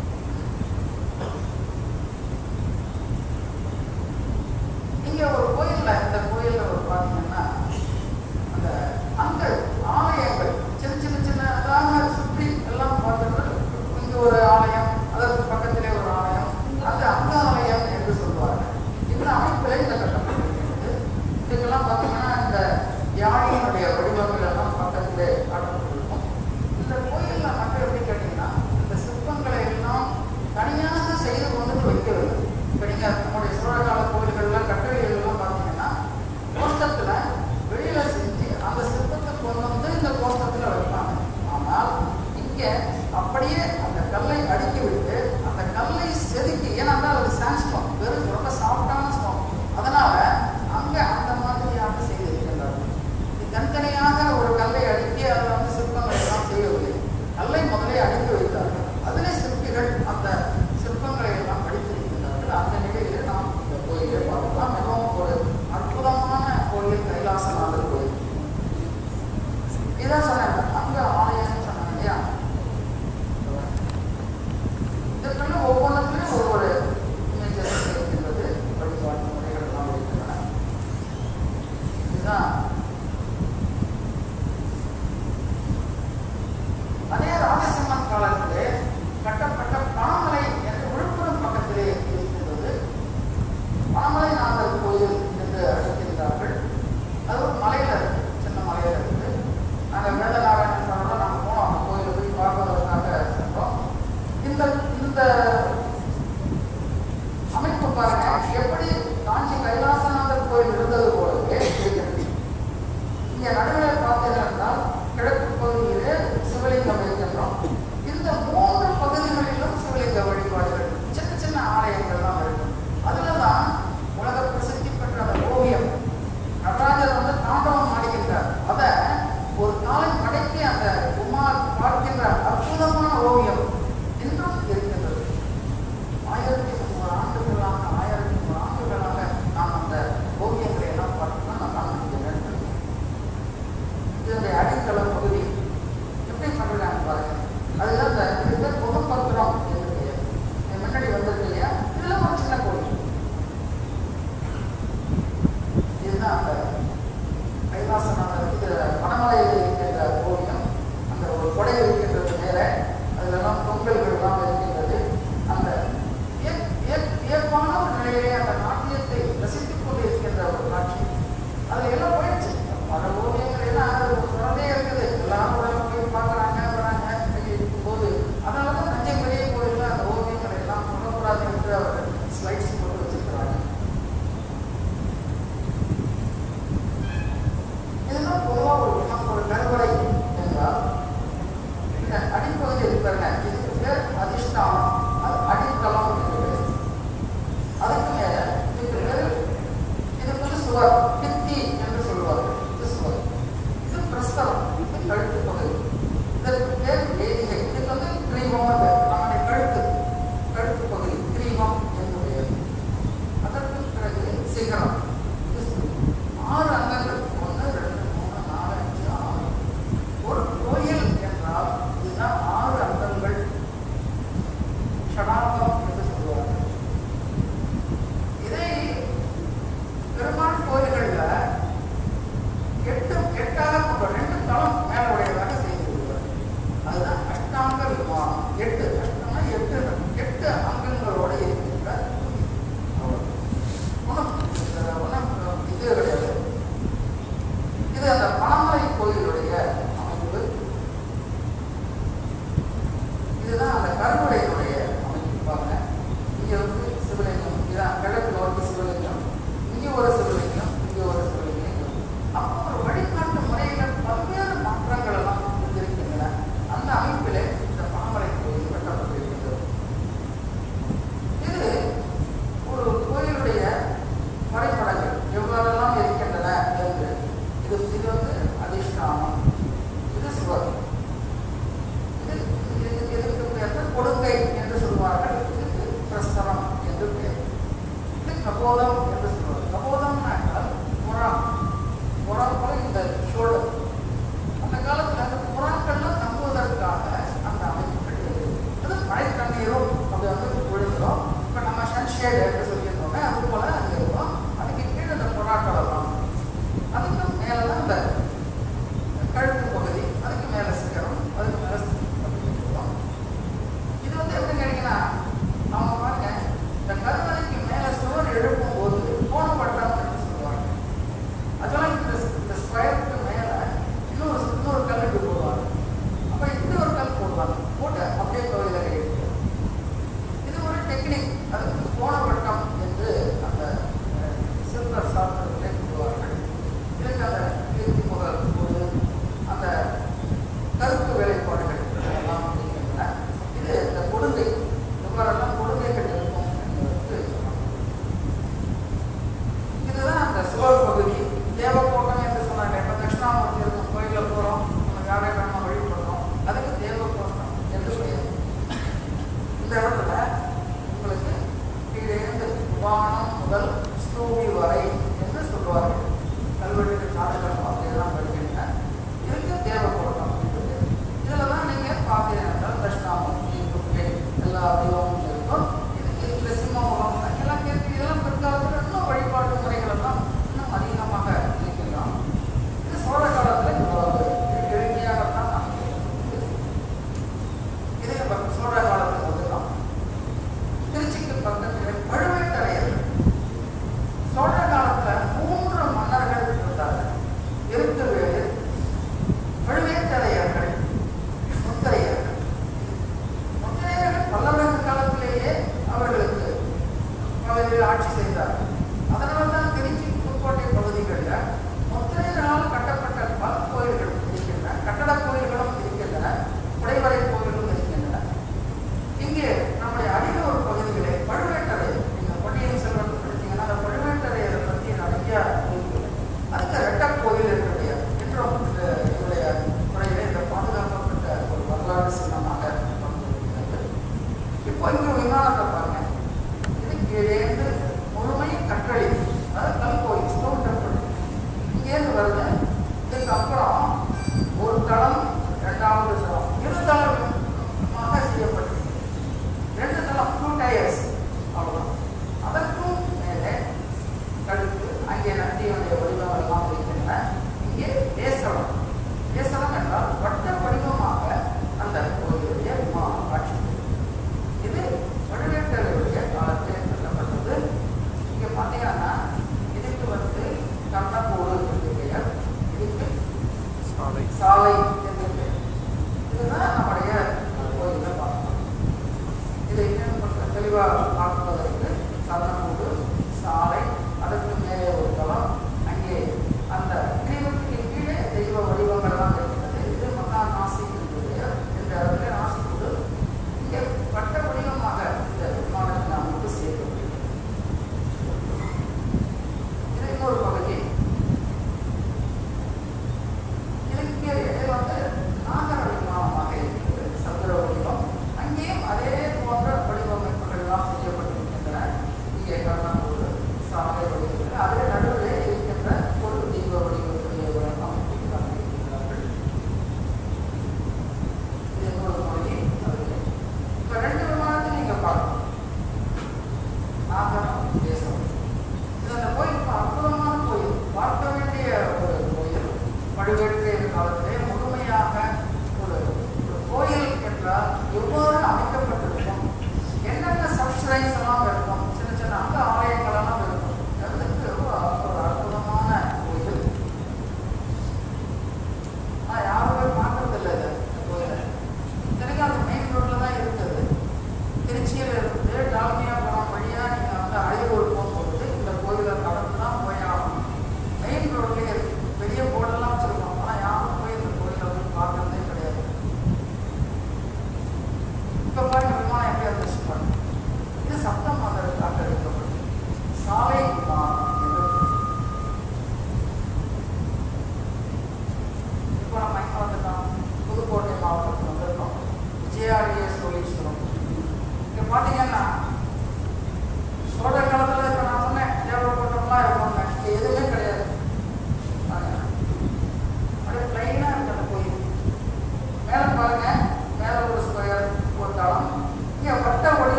இங்க ஒரு கோயில்ல இந்த கோயில்ல ஒரு பார்த்தீங்கன்னா அந்த அங்க ஆலயங்கள் சின்ன சின்ன சின்னதாக சுற்றி எல்லாம் பார்த்துட்டு இங்க ஒரு ஆலயம், அதற்கு பக்கத்திலே ஒரு ஆலயம், அந்த அங்க ஆலயம் என்று சொல்வார்கள். இந்த அமைப்பிலே இந்த கட்டப்பட்டிருக்கிறது. இதுக்கெல்லாம் பார்த்தீங்கன்னா இந்த யானையினுடைய வடிவங்கள் எல்லாம் பக்கத்திலே காட்டப்பட்டிருக்கும். இந்த கோயிலில் மட்டும் எப்படி கேட்டீங்கன்னா இந்த சிற்பங்களை எல்லாம் தனியாக செய்து கொண்டு வைக்கவில்லை. இப்போ நீங்கள் நம்முடைய சோழகால கோயில்கள்லாம் கட்டளைகள்லாம் பார்த்தீங்கன்னா கோஷ்டத்தில் வெளியில் செஞ்சு அந்த சிற்பத்தை கொண்டு வந்து இந்த கோஷ்டத்தில் வைப்பாங்க. ஆனால் இங்கே அப்படியே அந்த கல்லை அடுக்கி விட்டு அந்த கல்லை செதுக்கி, ஏன்னா அது சாண்ட்ஸ்டோன், வெறும் ரொம்ப சாஃப்டான ஸ்டோன், அதனால அங்கே அந்த மாதிரியாக செய்திருக்கின்றார்கள். தனித்தனியாக ஒரு கல்லை அடுக்கி அதில் வந்து சிற்பங்கள் எல்லாம் செய்யவில்லை. கல்லை முதலே அடுக்கி வைத்தார்கள். அதிலே சிற்பிகள் அந்த சிற்பங்களை எல்லாம் படித்திருக்கின்றார்கள். அந்த நிலையில் நாம் இந்த கோயிலை பார்க்கலாம். மிகவும் ஒரு அற்புதமான கோயில் கைலாசநாதர் கோயில். இதான் சொன்னாங்க அங்க ஆலயம்னு சொன்னாங்க இல்லையா? இதற்குள்ள ஒவ்வொன்றுலையும் ஒவ்வொரு இமேஜஸ் இருக்கின்றது, வழிபாட்டு முறைகள் எல்லாம் இருக்கின்றன. இதுதான் அதே ராஜசிம்மன் காலத்திலே கட்டப்பட்ட பணமலை என்று விழுப்புரம் பக்கத்திலே இருக்கின்றது. பணமலை நாதர் கோயில் என்று அழைக்கின்றார்கள். அது ஒரு மலையில இருக்கு, சின்ன மலையில இருக்கு. நாங்கள் வேதநாடு நாளை படைக்கு அந்த குமார் பார்க்கின்ற அற்புதமான ஓவியம் இன்றும் இருக்கின்றது. ஆயிரத்தி முந்நூறு ஆண்டுகளாக ஆயிரத்தி முந்நூறு ஆண்டுகளாக நாம் அந்த ஓவியங்களை எல்லாம் பார்த்தோம்னா நம்ம காண்பிக்கிறேன். இதனுடைய அடித்தளம் பகுதி எப்படி பண்ணுறாங்க பாருங்க. அதுதான் அந்த இந்த புகப்பத்திரம் என்று பெயர். முன்னாடி வந்திருக்கு இல்லையா, இதெல்லாம் ஒரு சின்ன கோயில். இதுதான் அந்த கைலாசநாதர் இது வனமலையில் இருக்கின்ற ஓவியம். அந்த ஒரு கொடை இருக்கின்றது மேலே, அதிலெல்லாம் பொங்கல்கள்லாம் இருக்கின்றது. அந்த வியப்பான ஒரு நிலையிலே அந்த நாட்டியத்தை ரசித்துக் கொண்டு இருக்கின்ற ஒரு காட்சி. அதில் எல்லாம் போயிடுச்சு. பல ஓவியங்கள் எல்லாம் தொடர்ந்தே இருக்குது. எல்லாரும் உடனே போய் பார்க்குறாங்க வராங்க இருக்கும்போது அதனால தான் தஞ்சை பெரிய கோயிலில் அந்த ஓவியங்கள் எல்லாம் சொல்லக்கூடாது என்று அவர் ஸ்லைட்ஸ் போட்டு வச்சிருக்கிறாங்க. இதெல்லாம் பொதுவாக ஒரு ஒரு கருவறை என்றால் இந்த அடிப்பகுதி இருக்கிறாங்க. இதுக்கு பேர் அதிஷ்டானம், அது அடித்தளம் இருக்கிறது. அதுக்கு மேல இதுக்கு பேர் இதுக்கு வந்து சுவர், பித்தி என்று சொல்லுவார்கள். இது சுவர், இது பிரஸ்தலம், இது கழுத்து பகுதி. இதற்கு பேர் வேதிகை. இதுக்கு வந்து கிரீவம், நம்முடைய கழுத்து கழுத்து பகுதி கிரீவம் என்று பெயர். அதற்கு பிறகு சிகரம். ஆறு அங்கங்கள், ஒன்று ரெண்டு மூணு நாலு அஞ்சு ஆறு. ஒரு கோயில் என்றால் இதுதான் ஆறு அங்கங்கள். ஷடாங்கம் என்று சொல்லுவார்கள். இதை பெருமாள் கோயில்களில் எட்டு எட்டாக கொண்ட ரெண்டு தளம் மேல உடையதாக செய்து கொள்வார். அதுதான் அஷ்டாங்க விமானம். எட்டு அஷ்டம்னா எட்டு எட்டு அங்கங்களோடு இருக்கின்ற ஒன்றும் ஒன்றும் இது கிடையாது. இது அந்த பனமலை கோயிலுடைய அமைப்பு. இதுதான் அந்த கருவறையினுடைய அமைப்பு. பாருங்க, இங்க வந்து சிவலிங்கம், இதுதான் கிழக்கு நோக்கி சிவலிங்கம், இங்கே ஒரு சிவலிங்கம், இங்கே ஒரு சிவலிங்கம். அப்போ ஒரு வழிகாட்டு முறையில் பல்வேறு மாற்றங்கள் எல்லாம் இருக்கின்றன. அந்த அமைப்பிலே இந்த பனமலை கோயில் கட்டப்பட்டிருக்கின்றது. இது ஒரு கோயிலுடைய வரைபடங்கள் எவ்வாறெல்லாம் இருக்கின்றன என்று. இது இது வந்து அதிஷ்டானம், இது சுவர், இது இதுக்கு பேர் கொடுங்கை என்று சொல்வார்கள். இதுக்கு பிரஸ்தரம் என்று பெயர். இது கபோதம் என்று சொல்வார்கள். கபோதம் என்றால் புறம். புறம் போல இந்த ஷோல்டர். அந்த காலத்தில் அந்த புறாக்கள்லாம் நம்புவதற்காக அந்த அமைப்புகள் இருக்குது. அது மழை தண்ணீரும் அப்படி வந்து விழுந்துடும். இப்போ நம்ம சன்ஷேடு என்று சொல்லியிருந்தோமே, அது போல அது இருக்கும். அதுக்கு கீழே இந்த புறாக்கள் எல்லாம், அதுக்கு மேலே தான் இந்த கழுத்து பகுதி, அதுக்கு மேலே தளமாக செய்யப்பட்டது. ரெண்டு தளம் டூ டயர்ஸ் அவ்வளோதான். அதற்கும் மேலே கழுத்து அங்கே நந்தியுடைய வடிவம் எல்லாம் இருக்கின்றன. இங்கே தேசலம். தேசலம் என்றால் வட்ட வடிவமாக அந்த கோயிலுடைய விமானம் காட்சி. இது பழுவேட்டரையருடைய காலத்தில் கட்டப்பட்டது. இங்கே பார்த்தீங்கன்னா இதுக்கு வந்து கண்ணப்போடு என்று பெயர், இதுக்கு சாலை சாலை என்று பெயர். இதுதான் நம்முடைய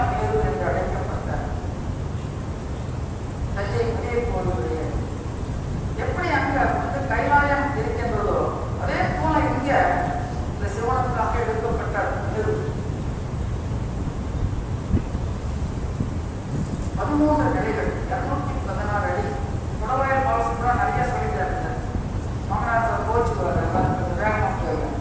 மேரு என்று அழைக்கப்பட்ட தஞ்சை பெரிய கோயிலுடைய எப்படி அங்க வந்து கைலாயம் இருக்கின்றதோ அதே போல இங்க இந்த சிவனுக்காக எடுக்கப்பட்ட மேரு பதிமூன்று நிலைகள் இருநூத்தி பதினாறு அடி. குடவாயல் பாலசுந்தரம் நிறைய சொல்லிட்டாங்க. மகனாசர் கோச்சு கொஞ்சம் வேகமா போயிருக்கேன்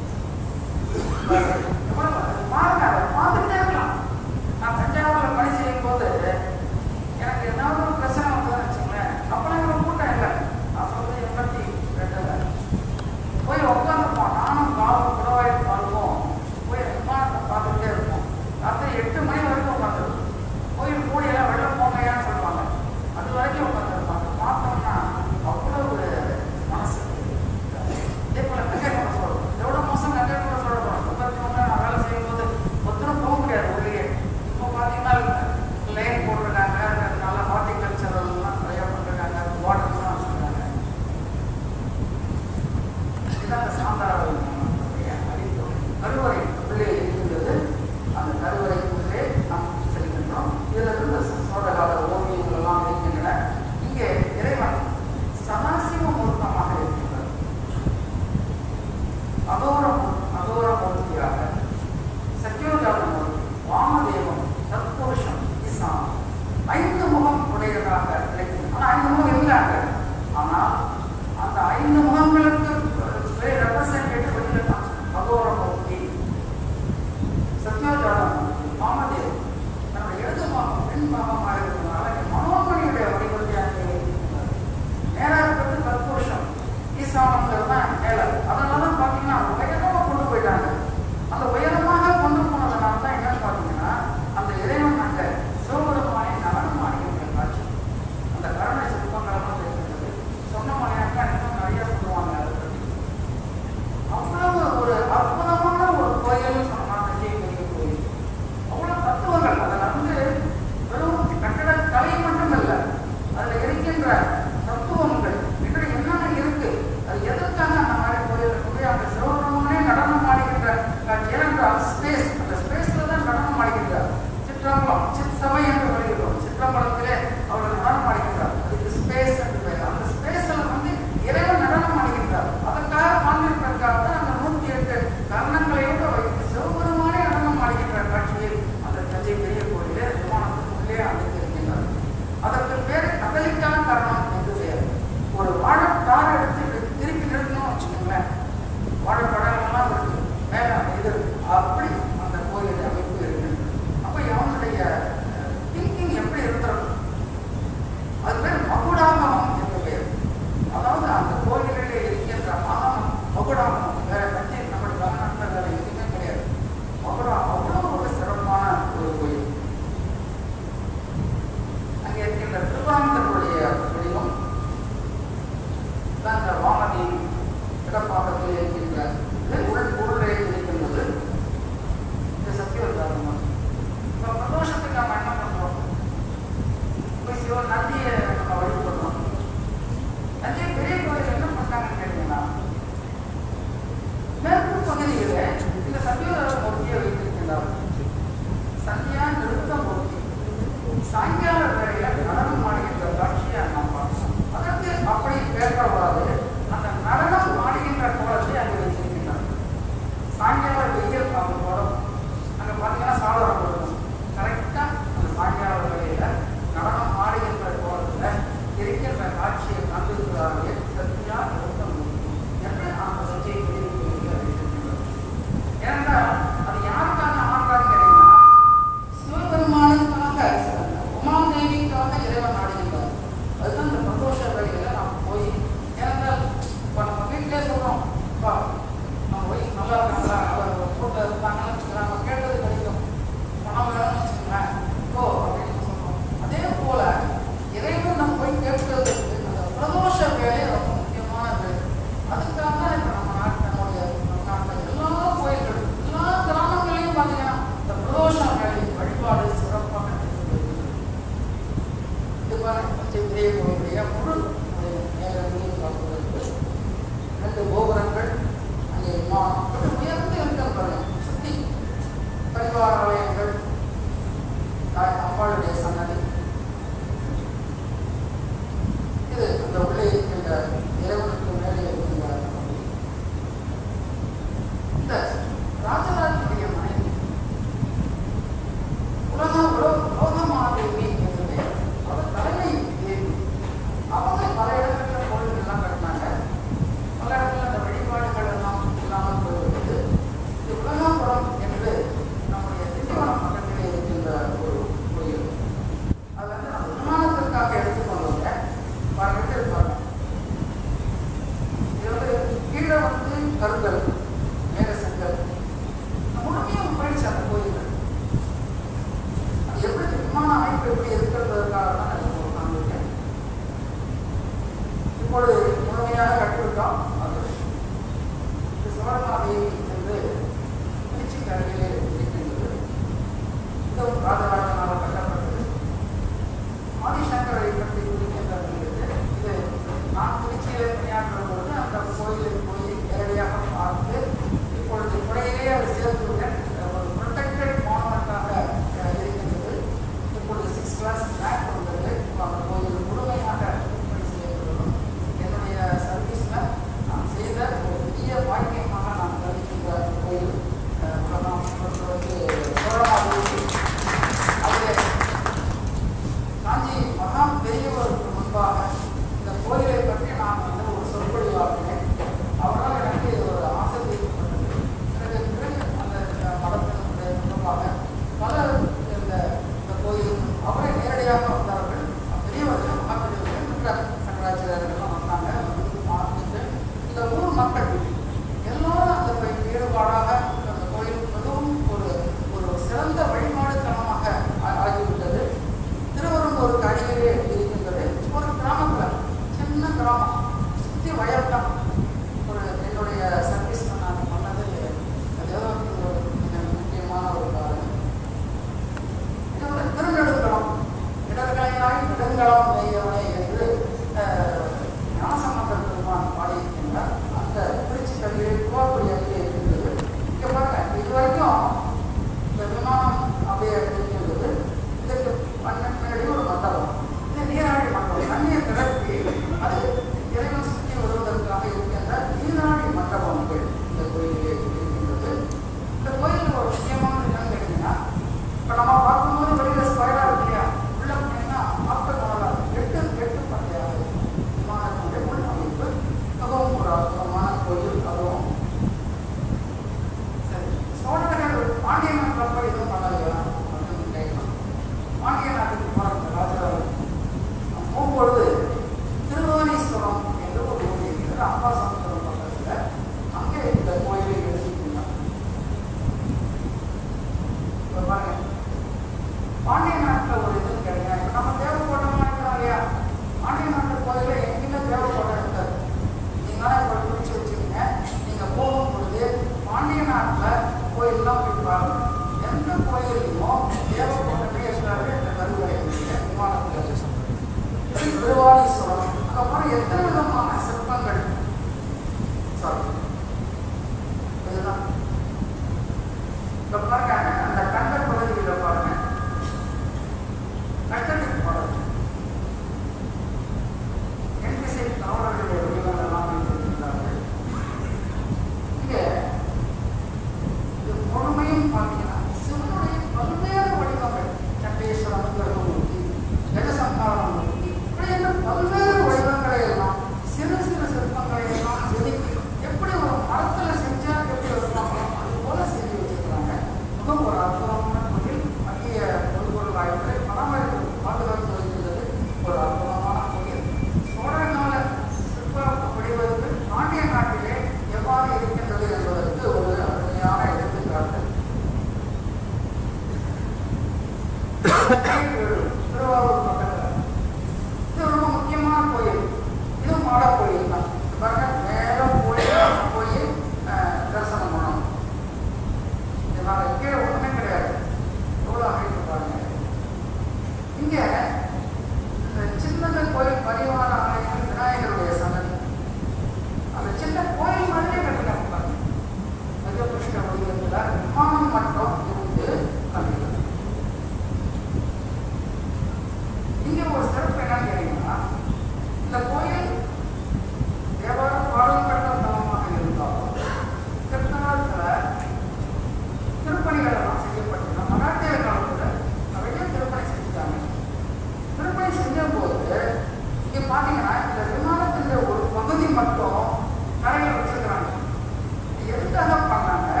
பாருங்க, அதை பார்த்துட்டே இருக்கலாம். நான் தஞ்சாவூர்ல பணி செய்யும் போது எனக்கு ஏதாவது ஒரு பிரச்சனை வந்ததுன்னு வச்சுங்களேன், அப்பெல்லாம் ஒரு கூட்டம் இல்லை. நான் சொல்றது எண்பத்தி ரெண்டுல போய் உட்காந்துப்போம். நானும் பாலும் குடவாயல் பாலுவோம் போய் விமானத்தை பார்த்துக்கிட்டே இருப்போம். ராத்திரி எட்டு மணி வரைக்கும் உட்காந்துருப்போம். கோயில் கூடியெல்லாம் வெளில போங்கையான்னு சொல்லுவாங்க. அது வரைக்கும் உட்காந்துருப்பாங்க. பார்த்தோம்னா அவ்வளோ ஒரு மனசு. இதே போல கங்கை கூட சொல்றோம். எவ்வளோ மோசம் கங்கை கூட சொல்றோம். முப்பத்தி ஒன்று நான் வேலை செய்யும் போது ஒத்தரும் போக முடியாது உள்ளே. இப்போ பார்த்தீங்கன்னா லைன் போட்டிருக்காங்க, நல்லா ஹார்டிகல்ச்சரெல்லாம் நிறையா பண்ணிருக்காங்க, வாட்டர்லாம் வச்சுருக்காங்க. இதுதான் அந்த சாந்தாரம் கருவறை உள்ளே இருக்கின்றது. அந்த கருவறைக்குள்ளே நாம் செல்கின்றோம். இதுல இருந்து சோழகால ஓவியங்கள் எல்லாம் இருக்கின்றன. இங்கே இறைவன் சதாசிவ மூர்த்தமாக இருக்கின்றார். அதோரம் அதோரமூர்த்தியாக சத்யோஜாத மூர்த்தி, வாமதேவம், தத்புருஷம், இசாம் ஐந்து முகம் உடையதாக கிடைக்கிறது. ஆனால் ஐந்து முகம் இல்லைங்க. ஆனால் அந்த ஐந்து முகங்களுக்கு ரெப்ரசன்டேட்டிவ் வெளியில் அதோரமூர்த்தி, சத்யோஜாதம், வாமதேவம் தன்னுடைய இடது பாகம் பெண் பாகமாக இருக்கிறதுனால மனோமணியுடைய வடிவத்தை நேராக இருக்கிறது தத்புருஷம், ஈசானங்கிறது தான் மேலே. அதனால தான் பார்த்தீங்கன்னா உயரமாக கொண்டு போயிட்டாங்க. அந்த உயரமாக கொண்டு போனதுனால தான் என்னன்னு பார்த்தீங்கன்னா அந்த இறைவன் அங்கே சிவபெருமானை நடனம் ஆடுகின்ற காட்சி. அந்த கருணை சிற்பங்களெல்லாம் தெரிகிறது. சொன்ன மலையாக்கா இன்னும் நிறைய சொல்லுவாங்க. அதை பற்றி அவ்வளவு ஒரு அற்புதமான ஒரு கோயில் சொன்னால் தஞ்சை பெரிய கோயில். அவ்வளோ தத்துவங்கள் அதில் வந்து வெறும் கட்டட கலை மட்டும் இல்லை, அதில் இருக்கின்ற தத்துவங்கள் இப்படி என்னென்ன இருக்கு, அது எதற்காக அந்த மாதிரி கோயிலுக்கு போய் அந்த சிவபெருமானே நடனம் ஆடுகின்ற காட்சி. ஏனென்றால் ஸ்பேஸ், அந்த ஸ்பேஸில் தான் நடனம் ஆடுகின்றார். சிற்றம்பலம், சித் சபை என்று வருகிறோம். சிற்றம்பலத்திலே அவர்கள் நடனம் ஆடுகின்றார். அதுக்கு ஸ்பேஸ் என்று பெயர். அந்த ஸ்பேஸில் வந்து இறைவன் நடனம் ஆடுகின்றார். அதற்காக காண்பிப்பதற்காக தான் அந்த நூற்றி எட்டு கர்ணங்களையோடு வைத்து சிவபெருமானே நடனம் ஆடுகின்ற காட்சியை அந்த தஞ்சை பெரிய கோயிலே விமானத்துக்குள்ளே அமைத்திருக்கின்றார். அதற்கு பேர் கதலிக்கா கர்ணம் என்று பெயர். ஒரு வாழைத்தார் எடுத்து திருப்பி நிறுத்தணும்னு வச்சுக்கோங்களேன், வாழைப்படங்கள்லாம் இருக்கு மேலே இது அப்படி அந்த கோயில் அமைப்பு இருக்கின்றது. அப்போ அவனுடைய திங்கிங் எப்படி இருக்கிறது, அது பேர் மகுடாகமம் என்று பெயர். அதாவது அந்த கோயிலிலே இருக்கின்ற ஆகமம் மகுடாகமம். வேற பற்றி நம்ம தமிழ்நாட்டில் வேற எதுவுமே கிடையாது. மகுடா அவ்வளோ ஒரு சிறப்பான ஒரு கோயில். அங்கே இருக்கின்ற திருவாங்கருடைய வடிவம் தான் இந்த வாமதி இடப்பாகத்தில் இருக்கின்ற உள் பொருளே இருக்கின்றது. இந்த சத்தியோஜாதம் இப்போ பிரதோஷத்துக்கு நம்ம என்ன பண்ணுறோம், போய் சிவ நந்தியை நம்ம வழிபடுறோம். தஞ்சை பெரிய கோயில் என்ன பண்ணாங்கன்னு கேட்டீங்கன்னா, மேற்கு பகுதியில் இந்த சத்தியோஜாத மூர்த்தியை வைத்திருக்கின்றார். சந்தியா நிறுத்த மூர்த்தி சாயங்கால வேளையில நடனம் ஆடுகின்ற காட்சியை நாம் பார்க்கிறோம். அதற்கு அப்படி பேசக்கூடாது, அந்த நடனம் ஆடுகின்ற கோலத்தை அங்கே வைத்திருக்கின்றார். சாயங்கால வெயில் அவங்க போடும், அங்கே பார்த்தீங்கன்னா சாளரம் கொடுக்கும். கரெக்டாக அந்த சாயங்கால வேளையில நடனம் ஆடுகின்ற கோலத்தில் இருக்கின்ற காட்சியை கண்டிருக்கிறார்கள். சத்தியா நிறுத்த மூர்த்தி என்று அந்த சஞ்சை பெரிய கோயிலில் வைத்திருக்கின்றார். ஏனென்றால் அது யாருக்காக ஆடுறான்னு கேட்டீங்கன்னா, சிவபெருமானுக்காக உமாதேவி அம்பாளுடைய சன்னதி. இது அந்த உள்ளே இருக்கின்ற இறைவனுக்கு மேலே இருக்கின்ற இந்த ராஜராஜனுடைய மனைவி உலக உலோகமாதேவி என்று பெயர். அவர் தலைமை தேவி. அவங்க பல இடங்களில் கோயில் எல்லாம் கட்டினாங்க. பல இடத்துல அந்த வழிபாடுகள் எல்லாம் இல்லாமல் போய்விட்டது. இது உலகாபுரம் என்று நம்முடைய திண்டிவனம் பக்கத்திலே இருக்கின்ற ஒரு கோயில். அது வந்து நம்ம விமானத்திற்காக எடுத்துக்கொண்டவங்க பாருங்க இருப்பாங்க. இது வந்து கீழே வந்து கருங்கல், மேல செங்கல், முழுமையும் போயிடுச்சு அந்த கோயில். அது எப்படி விமான அமைப்பு எப்படி இருக்கிறதுக்காக தான் நான் காண்பிருக்கேன். இப்பொழுது முழுமையாக கட்டிவிட்டோம். அது சிவராமாதேவி என்று திருச்சிக்கு அருகிலே இருக்கின்றது. இதுவும் ராஜராஜனால் கட்டப்பட்டது. ஆதிசங்கரை பற்றி குறிக்கின்றது. இது நான் திருச்சியிலே பணியாற்ற போது அந்த கோயிலை போய் நேரடியாக பார்த்து இப்பொழுது முறையிலே அதை சேர்த்துவிட்டேன். ஒரு ப்ரொடெக்டட் மாணவர்களாக இருக்கின்றது. இப்பொழுது சிக்ஸ் கிளாஸ் பேக் வந்தது. அந்த கோயில் முழுமையாக பணி செய்யப்படும். என்னுடைய சர்வீஸில் நான் செய்த ஒரு பெரிய வாக்கியமாக நான் கருதுகின்ற கோயில் உலகம் வந்து சோழமாதேவி. அதில் காஞ்சி மகா பெரியவருக்கு முன்பாக இந்த கோயிலை பற்றி நான் வந்து ஒரு சொற்பொழிவாக்கினேன். அவரால் எனக்கு ஒரு ஆசை தீர்க்கப்பட்டது. எனக்கு பிறகு அந்த மடத்தினுடைய முன்பாக பல இந்த இந்த கோயில் அவரை நேரடியாக வந்தார்கள். பெரியவர்கள் மகா பெரியவர்கள் மற்ற சங்கராச்சாரியர்கள்லாம் வந்தாங்க. வந்து பார்த்துட்டு இந்த ஊர் மக்கள் எல்லாரும் அந்த ஈடுபாடாக அந்த கோயில் மிகவும் ஒரு ஒரு சிறந்த வழிபாடுத்தனமாக ஆகிவிட்டது. திருவரம்பூருக்கு அருகிலே இருக்கின்றது. ஒரு கிராமத்தில் சின்ன கிராமம், சுற்றி வயல் தான். ஒரு என்னுடைய சர்வீஸில் நான் பண்ணது அது ஏதோ ஒரு மிக முக்கியமான ஒரு காரணம். இது வந்து திருநெடுங்கலம், இடர்களையாய் நெடுங்கலம் நெய்யவனை என்று ஞானசம்பந்தர் பெருமான் பாடியிருக்கின்றார். அந்த திருச்சி கல்வியை திருவாக்குடி அருகே இருக்கின்றது. இங்கே பாருங்க, இது வரைக்கும் இந்த விமானம் அப்படியே இருக்கின்றது. இதுக்கு பன்னெண்டு ஒரு மண்டபம். இது நீராழி மண்டபம். தண்ணீர் கிளப்பி அது இறைவன் சுற்றி வருவதற்காக இருக்கின்ற நீராழி மண்டபங்கள் இந்த கோயிலே இருக்கின்றது. இந்த கோயிலில் ஒரு முக்கியமான இடம் கேட்டீங்கன்னா, இப்போ நம்ம பார்க்கும்போது வெளியில் ஸ்கொயராக இருக்கு இல்லையா, உள்ள போனீங்கன்னா ஆப்டர் மாடலாக எட்டு எட்டு பட்டையாக விமானத்தினுடைய உள் அமைப்பு மிகவும் ஒரு அற்புதமான கோயில். அதுவும் சரி, சோழர்கள் பாண்டிய நாட்டில் எதுவும் பண்ணலையா அப்படின்னு கேட்கலாம். பாண்டிய நாட்டுக்கு போகிற ராஜராஜன் போகும்பொழுது திருவானீஸ்வரம் என்று ஒரு ஊர் இருக்கிறது. அப்பா சமுத்திரம் பக்கத்தில் அங்கே இந்த கோயிலை எழுதியிருந்தாங்க. இப்போ பாருங்க, பாண்டிய நாட்டில் ஒரு இதுன்னு கேட்டீங்க. இப்போ நம்ம தேவக்கோட்டம் இருக்கிறோம் இல்லையா, பாண்டிய நாட்டு கோயிலில் எங்கேயுமே தேவக்கோட்டம் இருக்காது. நீங்களாம் இப்போ பிடிச்சி வச்சுக்கோங்க. நீங்கள் போகும் பொழுது பாண்டிய நாட்டில் கோயிலெலாம் போய் பாருங்க. எந்த கோயிலையும் தேவக்கோட்டமே இருக்காது. இந்த கருவறை விமானத்தில் திருவானீஸ்வரம். அதுக்கப்புறம் எத்தனை விதமான சிற்பங்கள் சாரி இதுதான். இப்போ பாருங்க, அந்த கண்ட பகுதியில் பாருங்க, கட்டடிக்கு பாருங்க, எண்ணிசை தமிழர்களுடைய வடிவங்கள் எல்லாம் வைத்திருக்கிறார்கள். இங்கே இது முழுமையும் பார்த்தீங்கன்னா சிவனுடைய பல்வேறு வடிவங்கள், சண்டேஸ்வரம், கருமூர்த்தி, ஜெகசம்ஹாரம் மூர்த்தி, இப்படி என்ற பல்வேறு வடிவங்களை எல்லாம் சிறு சிறு சிற்பங்களை எல்லாம் செதுக்கி எப்படி ஒரு மரத்தில் செஞ்சா எப்படி வருவாங்களோ அது போல செஞ்சு வச்சிருக்கிறாங்க. மிகவும் ஒரு அற்புதமான கோயில். மத்திய தொல்பொருள் ஆய்வுகளை பராமரிப்பு பாதுகாத்து வருகிறது. ஒரு அற்புதமான கோயில். சோழகால சிற்ப வடிவமைப்பு பாண்டிய நாட்டிலே எவ்வாறு இருக்கின்றது என்பதற்கு ஒரு அருமையான எடுத்துக்காட்டு. திருவாரூர் பக்கத்தில் இது ரொம்ப முக்கியமான கோயில். இது மாட கோயில் தான். பாருங்க, மேலே போய் போய் தரிசனம் பண்ணணும். இதனால கீழே ஒன்றுமே கிடையாது. எவ்வளோ அமைப்பு பாருங்க. இங்கே இந்த சின்னந்த கோயில் பரிவார ஆலயம் விநாயகருடைய சன்னதி. அந்த சின்ன கோயில் மாதிரியே கட்டினாங்க பாருங்க. மிக புஷ்ட வடிவத்தில் விமானம் மட்டும் இருந்து கட்டினாங்க.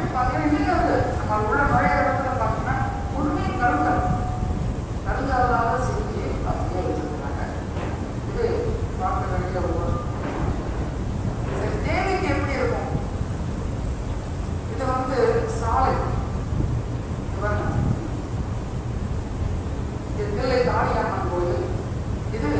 பார்த்தீங்கன்னா இன்னும் நம்ம உள்ள நுழைய இடத்துல பார்த்தீங்கன்னா உண்மை கருங்கல் கருங்கல்லாத செஞ்சு அப்படியே வச்சிருக்கிறாங்க. இது பார்க்க வேண்டிய ஒரு தேவைக்கு எப்படி இருக்கும். இது வந்து சாலை தில்லை காளியம்மன் கோயில். இது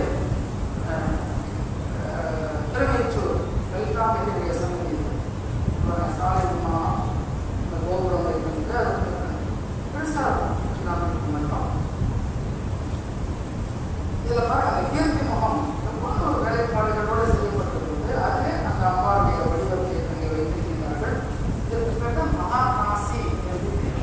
திருநெச்சூர் வெல்காம் என்கிற சமூக சாலை விமானம் இந்த கோபுரம் வைக்கிறது அது பெருசாக மட்டும். இதில் பாருங்க கீர்த்தி முகம் எவ்வளவு வேலைப்பாடுகளோடு செய்யப்பட்டிருக்கிறது. அதிலே அந்த அம்பாவுடைய வடிவத்தை அங்கே வைத்திருக்கிறார்கள். இதற்கு பேர் மகாகாசி என்று பேர்.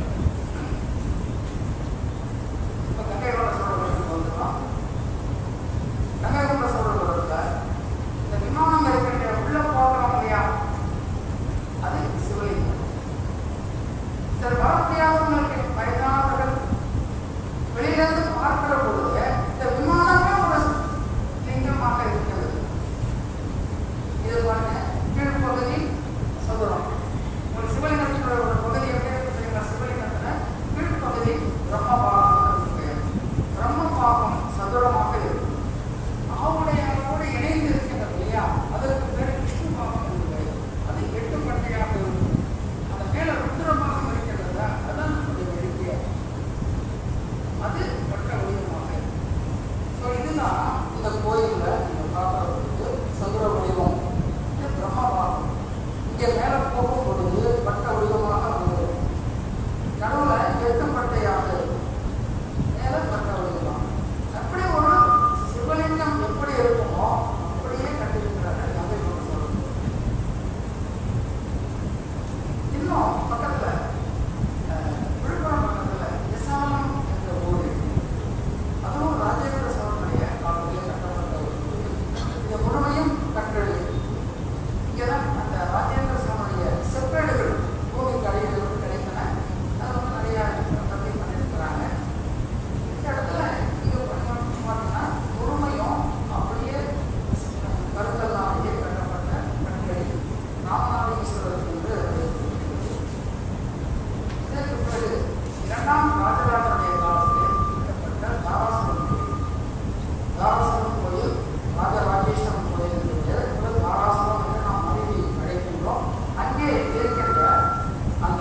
இப்போ கங்கைகொண்ட சோழபுரத்துக்கு வந்துடும். கங்கைகொண்ட சோழபுரத்தில் இந்த விமானம் இருக்கின்ற உள்ள போகிறோம் இல்லையா, அது சிவலிங்கம். சரி, வர முடியாதவங்களுக்கு வயதானவர்கள் வெளியிலிருந்து பார்க்கிற பொழுது இந்த விமானமே ஒரு லிங்கமாக இருக்கிறது. இது பாருங்க, கீழ்ப்பகுதி சதுரம். ஒரு சிவலிங்கத்தினுடைய ஒரு பகுதி எப்படி இருக்கு? சிவலிங்கத்தில் கீழ்ப்பகுதி பிரம்மபாகம் பெயர். பிரம்மபாகம் சதுரமாக இருக்கு. அவருடைய அவரோடு இணைந்து இருக்கிறது இல்லையா, அதற்கு பேர் விஷ்ணு பாகம் என்று பெயர். அது எட்டு பட்டையாக இருக்கும். அந்த மேல ருத்ரபாகம் இருக்கிறது, அதான் நம்முடைய வேடிக்கையா அது பட்ட வடிவமாக. ஸோ இதுதான் இந்த கோயிலில் நீங்கள் பார்க்கறது சதுர வடிவம். இது பிரம்மபாகம். இங்கே மேலே போகும் பொழுது பட்ட வடிவமாக வருது. நடுவில் எட்டு பட்டையாக மேலே பட்ட வடிவமாக. அப்படி ஒரு சிவலிங்கம் எப்படி இருக்குமோ அப்படியே கட்டிருக்கிறார்கள் கங்கை கொண்ட சோழபுரம். இன்னும் பக்கத்தில் விழுப்புரம் பக்கத்தில் விசாலம் என்ற ஊர் இருக்கு. அதுவும் ராஜேந்திர சோழனுடைய காலத்திலே கட்டப்பட்ட ஒரு கோயில். இந்த முழுமையும் கட்டளை. இங்கே தான் அந்த ராஜேந்திர சோழனுடைய செப்பேடுகள் பூமிக்கு அடியில் கிடைத்தன. அது வந்து நிறைய பற்றி பண்ணியிருக்கிறாங்க. இந்த இடத்துல இங்கே பார்த்தீங்கன்னா முழுமையும் அப்படியே கருங்கல்லாலேயே கட்டப்பட்ட கட்டளை ராமநாதீஸ்வரர் என்று இதற்கு பிறகு இரண்டாம் ராஜராஜனுடைய காலத்தில் கட்டப்பட்ட தாராசுரம் கோயில். தாராசுரம் கோயில் ராஜராஜேஸ்வரன் கோயில் என்று பெயர். தாராசுரம் என்று நாம் அருவி அழைக்கின்றோம். அங்கே இருக்கின்ற அந்த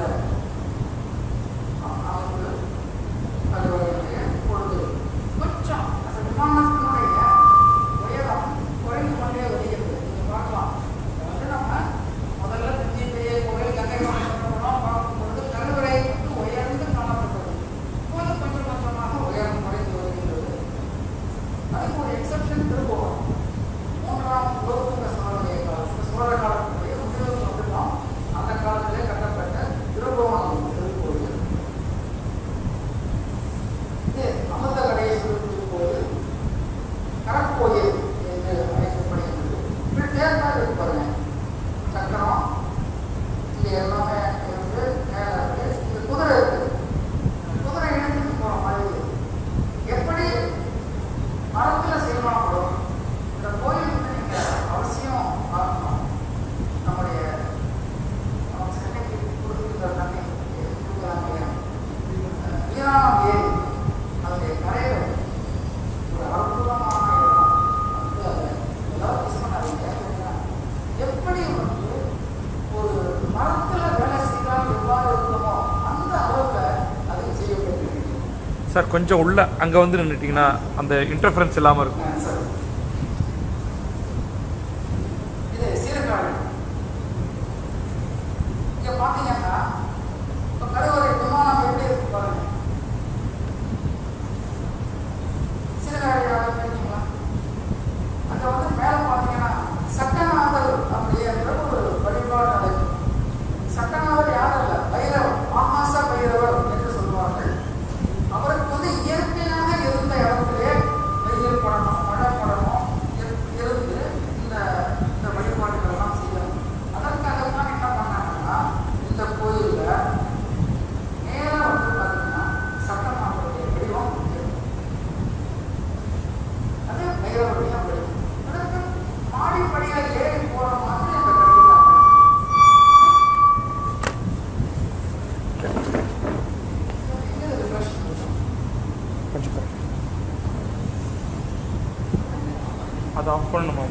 அமைப்பு கல்வெட்டுடைய பொழுது கொஞ்சம் அந்த விமானத்தினுடைய உயரம் குறைந்து கொண்டே வருகிறது. நீங்கள் பார்க்கலாம். இதை வந்து நம்ம முதல்ல தஞ்சை பெரிய கோயில் கங்கை கொண்ட சோழபுரம் பார்க்கும் பொழுது கருவறை வந்து உயர்ந்து காணப்பட்டது. இப்போது கொஞ்சம் கொஞ்சமாக உயரம் குறைந்து வருகின்றது. அதுக்கு ஒரு எக்ஸப்ஷன் திருப்புவனம். மூன்றாம் குலோத்துங்க சோழனுடைய காலத்தில் சோழ காலத்தினுடைய முற்றிலும் வந்துட்டோம். அந்த காலத்திலே கட்டப்பட்ட திருப்புவனம் திருக்கோயில். இது அமிர்த கடேஸ்வரர் திருக்கோயில் கடற்கோயில் என்று அழைக்கப்படுகின்றது. இப்படி தேர்தல் இருக்கு பாருங்க. சக்கரம் இங்கே எல்லாமே இருக்கு. மேலே இருக்கு. இங்கே குதிரை இருக்கு. குதிரை இணைந்து போகிற மாதிரி எப்படி மரத்தில் செய்வாங்களோ இந்த கோயில் வந்து நீங்கள் அவசியம் பார்க்கணும். நம்முடைய சென்னைக்கு கொடுத்துருக்கிற தண்ணி கொடுக்குறாங்க வீராணம் ஏரி அதனுடைய கரைகள் ஒரு அற்புதமான இடம். வந்து அதை எல்லாரும் மிஸ் பண்ணாதீங்க. எப்படி வந்து ஒரு மரத்தில் வேலை செய்தால் எவ்வாறு இருக்குமோ அந்த அளவில் அதை செய்யப்பட்டிருக்கு. சார் கொஞ்சம் உள்ள அங்கே வந்து நின்றுட்டிங்கன்னா அந்த இன்டர்ஃபரன்ஸ் இல்லாமல் இருக்கும். சார் இது சீர்காழி. இங்கே பார்த்தீங்கன்னா இப்போ கருவறை விமானம் எப்படி இருக்கு பாருங்க. சீர்காழியாக தெரியுங்களா? அங்கே வந்து மேலே பார்த்தீங்கன்னா சட்டநாதர் அப்படிங்கிற ஒரு வழிபாடு நடக்கும். சட்டநாதர் யாரும் இல்லை, பைரவர், ஆகாச பைரவர் என்று சொல்வார்கள். அவருக்கு வந்து இயற்கையாக இருந்த இடத்திலே வெயில் படணும், மழை படணும் அதை ஆஃப் பண்ணணுமா?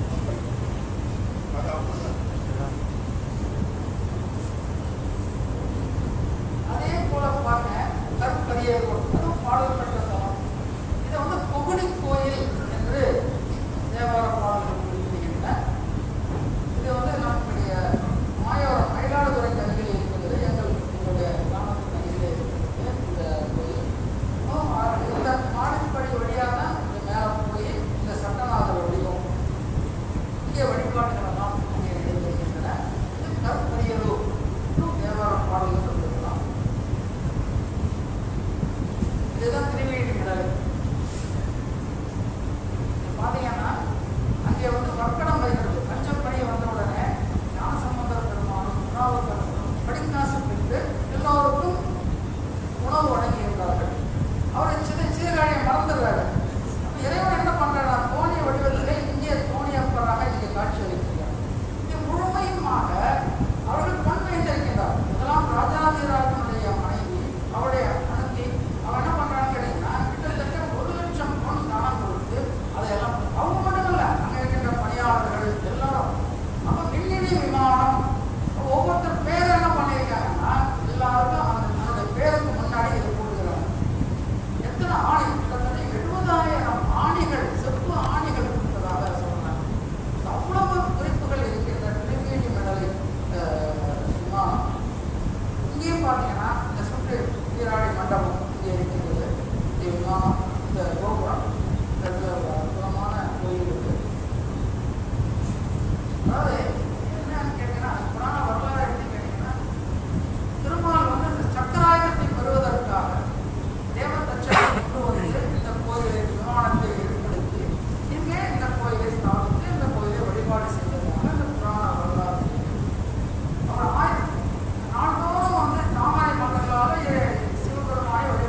அதே போல பாருங்க கற்பரியர் அதுவும் பாடல் பெற்ற தலம். இதை வந்து பொகுடி கோயில் என்று தேவார பாடல்கள் குறிப்பிடுகின்றன. இது வந்து நம்முடைய மாயோரம் மயிலாடுதுறை அருகில் இருக்கிறது. எங்கள் எங்களுடைய கிராமத்தின் அருகிலே இருக்கிறது இந்த கோயில். இந்த மாடிப்படி வழியாக இந்த மேலே போய் இந்த சட்டநாதர் வடிவம் இங்கே வழிபாடுகள் எல்லாம் இங்கே நடைபெறுகின்றன. இது கற்பரியலூர் தேவார பாடல்கள் இருக்கலாம். இதுதான் திருவேணி கடல். பார்த்தீங்கன்னா அங்கே வந்து வர்க்கடம் வருகிறது. பஞ்சப்படி வந்த உடனே ஞானசம்பந்தர் பெருமானும் உணவுக்கரசரும் படிக்காசு பெற்று எல்லோருக்கும் உணவு வழங்கியிருந்தார்கள். அவர் சிறு சீர்காழியை மறந்துடுறாரு. இறைவன் என்ன பண்றாரு? தோணிய வடிவத்திலே இங்கே தோணியப்பராக இங்கே காட்சி அளிக்கிறார். இங்கே முழுமையுமாக அவர்கள் பண் வைத்திருக்கின்றார். இதெல்லாம் ராஜாதிராஜனுடைய மனைவி அவருடைய அனுப்பி அவன் என்ன பண்றான்னு கேட்டீங்கன்னா கிட்டத்தட்ட ஒரு லட்சம் பொன் தானம் கொடுத்து அதையெல்லாம் அவங்க மட்டும் இல்லை, அங்கே இருக்கின்ற பணியாளர்கள் எல்லாரும். அப்போ விண்ணினி விமானம் ஒவ்வொருத்தர் பேரை என்ன பண்ணியிருக்காங்கன்னா எல்லாருக்கும் அந்த தன்னுடைய பேருக்கு முன்னாடி இதை போடுகிறாங்க. எத்தனை ஆணி? கிட்டத்தட்ட எழுபதாயிரம் ஆணிகள், செப்பு ஆணிகள் இருப்பதாக சொல்றாங்க. அவ்வளவு குறிப்புகள் இருக்கின்ற திருவேணி மடலை விமானம். இங்கேயும் பார்த்தீங்கன்னா இந்த சுற்று நீராடி மண்டபம் இங்கே இருக்கின்றது. இந்த விமானம், இந்த கோபுரம், இந்த அற்புதமான கோயில் இருக்கு. அதாவது என்னன்னு கேட்டீங்கன்னா புராண வரலாறு எப்படி கேட்டீங்கன்னா திருமால் வந்து இந்த சக்கராயுதத்தை பெறுவதற்காக தேவதட்சனை கொண்டு வந்து இந்த கோயிலை விமானத்தை ஏற்படுத்தி இங்கே இந்த கோயிலை ஸ்தாபித்து இந்த கோயிலை வழிபாடு செய்ததாக இந்த புராண வரலாறு. அவர் ஆயிரம் நாள்தோறும் வந்து தாமரை மலர்களால் சிவபெருமானை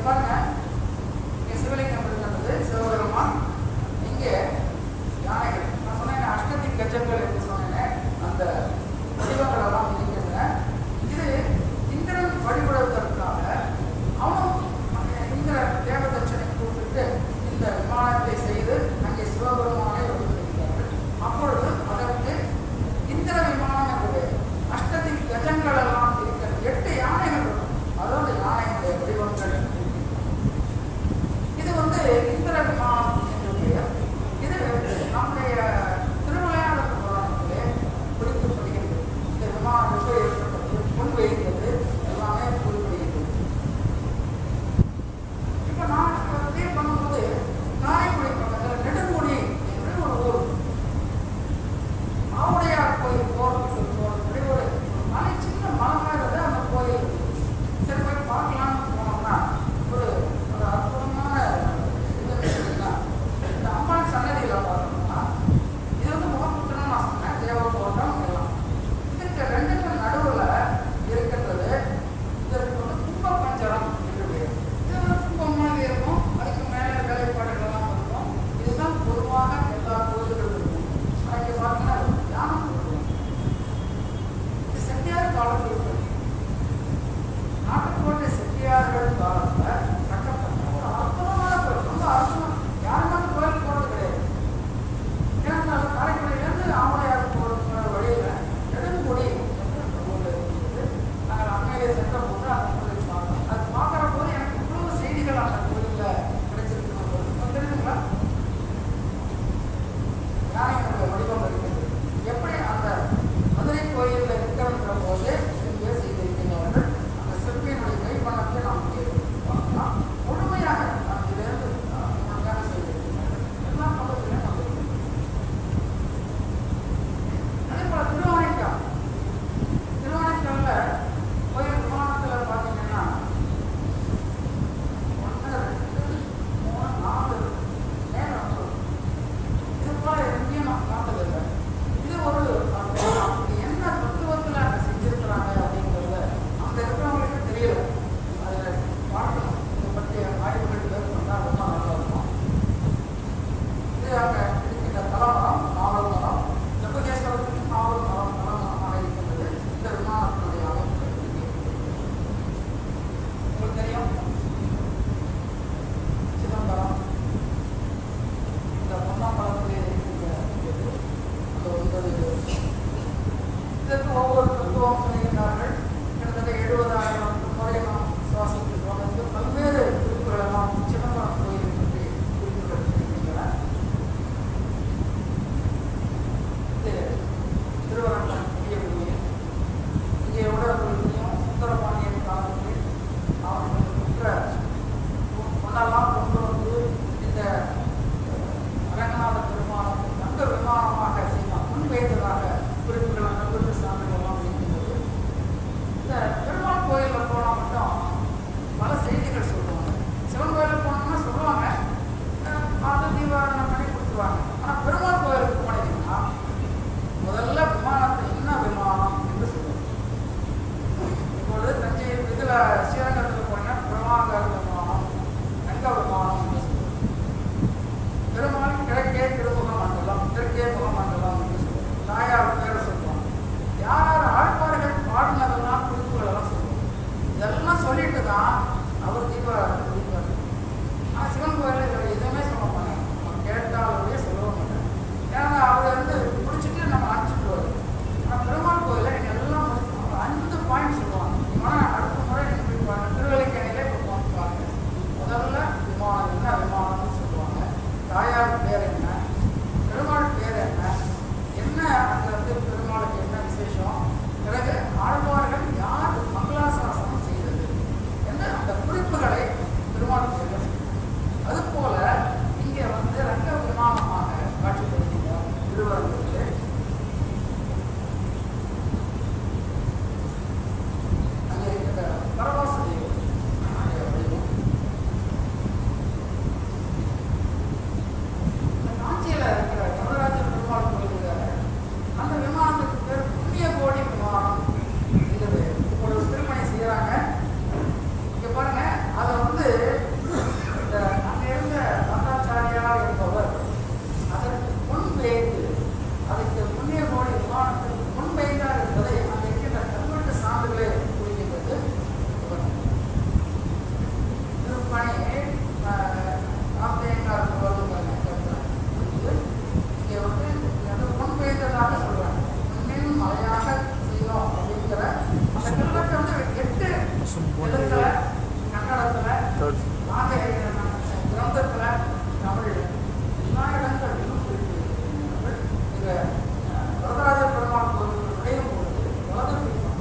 பாருங்க, இங்கே சிவலிங்கம் இருக்கின்றது, சிவபெருமான். இங்கே யானைகள், நான் சொன்னேன் அஷ்டதி கஜங்கள் என்று சொன்னேன், அந்த வடிவங்கள் எல்லாம் இருக்கின்றன. இது இந்திரன் வழிபடுவதற்காக அவனும் இந்திர தேவதட்சனை கூப்பிட்டு இந்த விமானத்தை செய்து அங்கே சிவபெருமானை வழிபடுகிறார்கள். அப்பொழுது அதற்கு இந்திர விமானம் என்பது அஷ்டதி கஜங்கள் எல்லாம் இருக்கிறது. எட்டு யானைகள் இருக்கும், அதாவது யானைகளுடைய வடிவங்கள். இது வந்து இந்திர விமானம் என்று பெயர். இது நம்முடைய திருவிளையாடல் புராணத்திலே குறிப்பிடப்படுகிறது. இந்த விமானம் எப்படி ஏற்பட்டது, முன் வைக்கிறது எல்லாமே குறிப்பிடுகிறது. இப்போ நான் அப்படியே பண்ணும்போது காரைக்குடி பக்கத்தில் நெடுங்குடி என்று ஒரு ஊர், ஆவுடையார் கோயில் போகிறதுக்கு போகிறதுக்கு ஒரு மலை, சின்ன மலை மாதிரி அந்த கோயில். சரி போய் பார்க்கலாம்னு போனோம்னா ஒரு ஒரு அற்புதமான இது இருக்குன்னா, இந்த அம்பாள் சன்னதியில் பார்த்தோம்னா இது வந்து முகப்புத்தனம் நான் சொன்னேன், தேவகோட்டம் எல்லாம். இதுக்கு ரெண்டுக்கும் நடுவில் இருக்கின்றது இதற்கு வந்து கும்ப பஞ்சரம் என்று பேர். இது வந்து கும்பம் மாதிரி இருக்கும், அதுக்கு மேலே வேலைப்பாடுகள் எல்லாம் இருக்கும். இதுதான் பொதுவாக எல்லா கோயில்களும் இருக்கும். இங்கே பார்த்தீங்கன்னா தியானம் இருக்கும். இது செட்டியார் காலத்தில் இருக்கு. நாட்டுக்கோட்டை செட்டியார்கள் காலத்தில் கட்டப்பட்ட ஒரு அற்புதமான கோயில். ரொம்ப அற்புதம். யாருமே அந்த கோயில் போகிறது கிடையாது. ஏன்னா காரைக்குடியிலேருந்து ஆவுடையார் போகிற வழியில் நெடுங்குடி என்று அந்த ஊர் இருக்குது. நாங்கள் அங்கேயே சென்ற போது அந்த கோயில் பார்த்தோம். அது பார்க்குற போது எனக்கு இவ்வளவு செய்திகள் அந்த கோயிலில் கிடைச்சிருக்கு. தெரியுதுங்களா? யானையினுடைய வடிவம் இருக்கிறது. எப்படி அந்த மதுரை கோயிலில் இருக்கிறன்ற போது இங்கே செய்திருக்கின்றவர்கள் அந்த சிற்பியினுடைய கைப்பணத்தை நாம் இங்கே பார்க்கலாம். முழுமையாக நாம் இதிலிருந்து முழுமையாக செய்திருக்கின்றனர். எல்லா பக்கத்திலும் நம்ம அதே போல திருவானைக்கால், திருவானைக்காலில் கோயில் விமானத்தில் பார்த்தீங்கன்னா ஒன்று ரெண்டு ஆக கிரந்தத்தில் தமிழ் எல்லா இடங்களிலும் குறிப்பிட்டிருக்கிறார்கள். இங்க வரதராஜ பெருமாள் கோவில் நுழையும் பொழுது வலது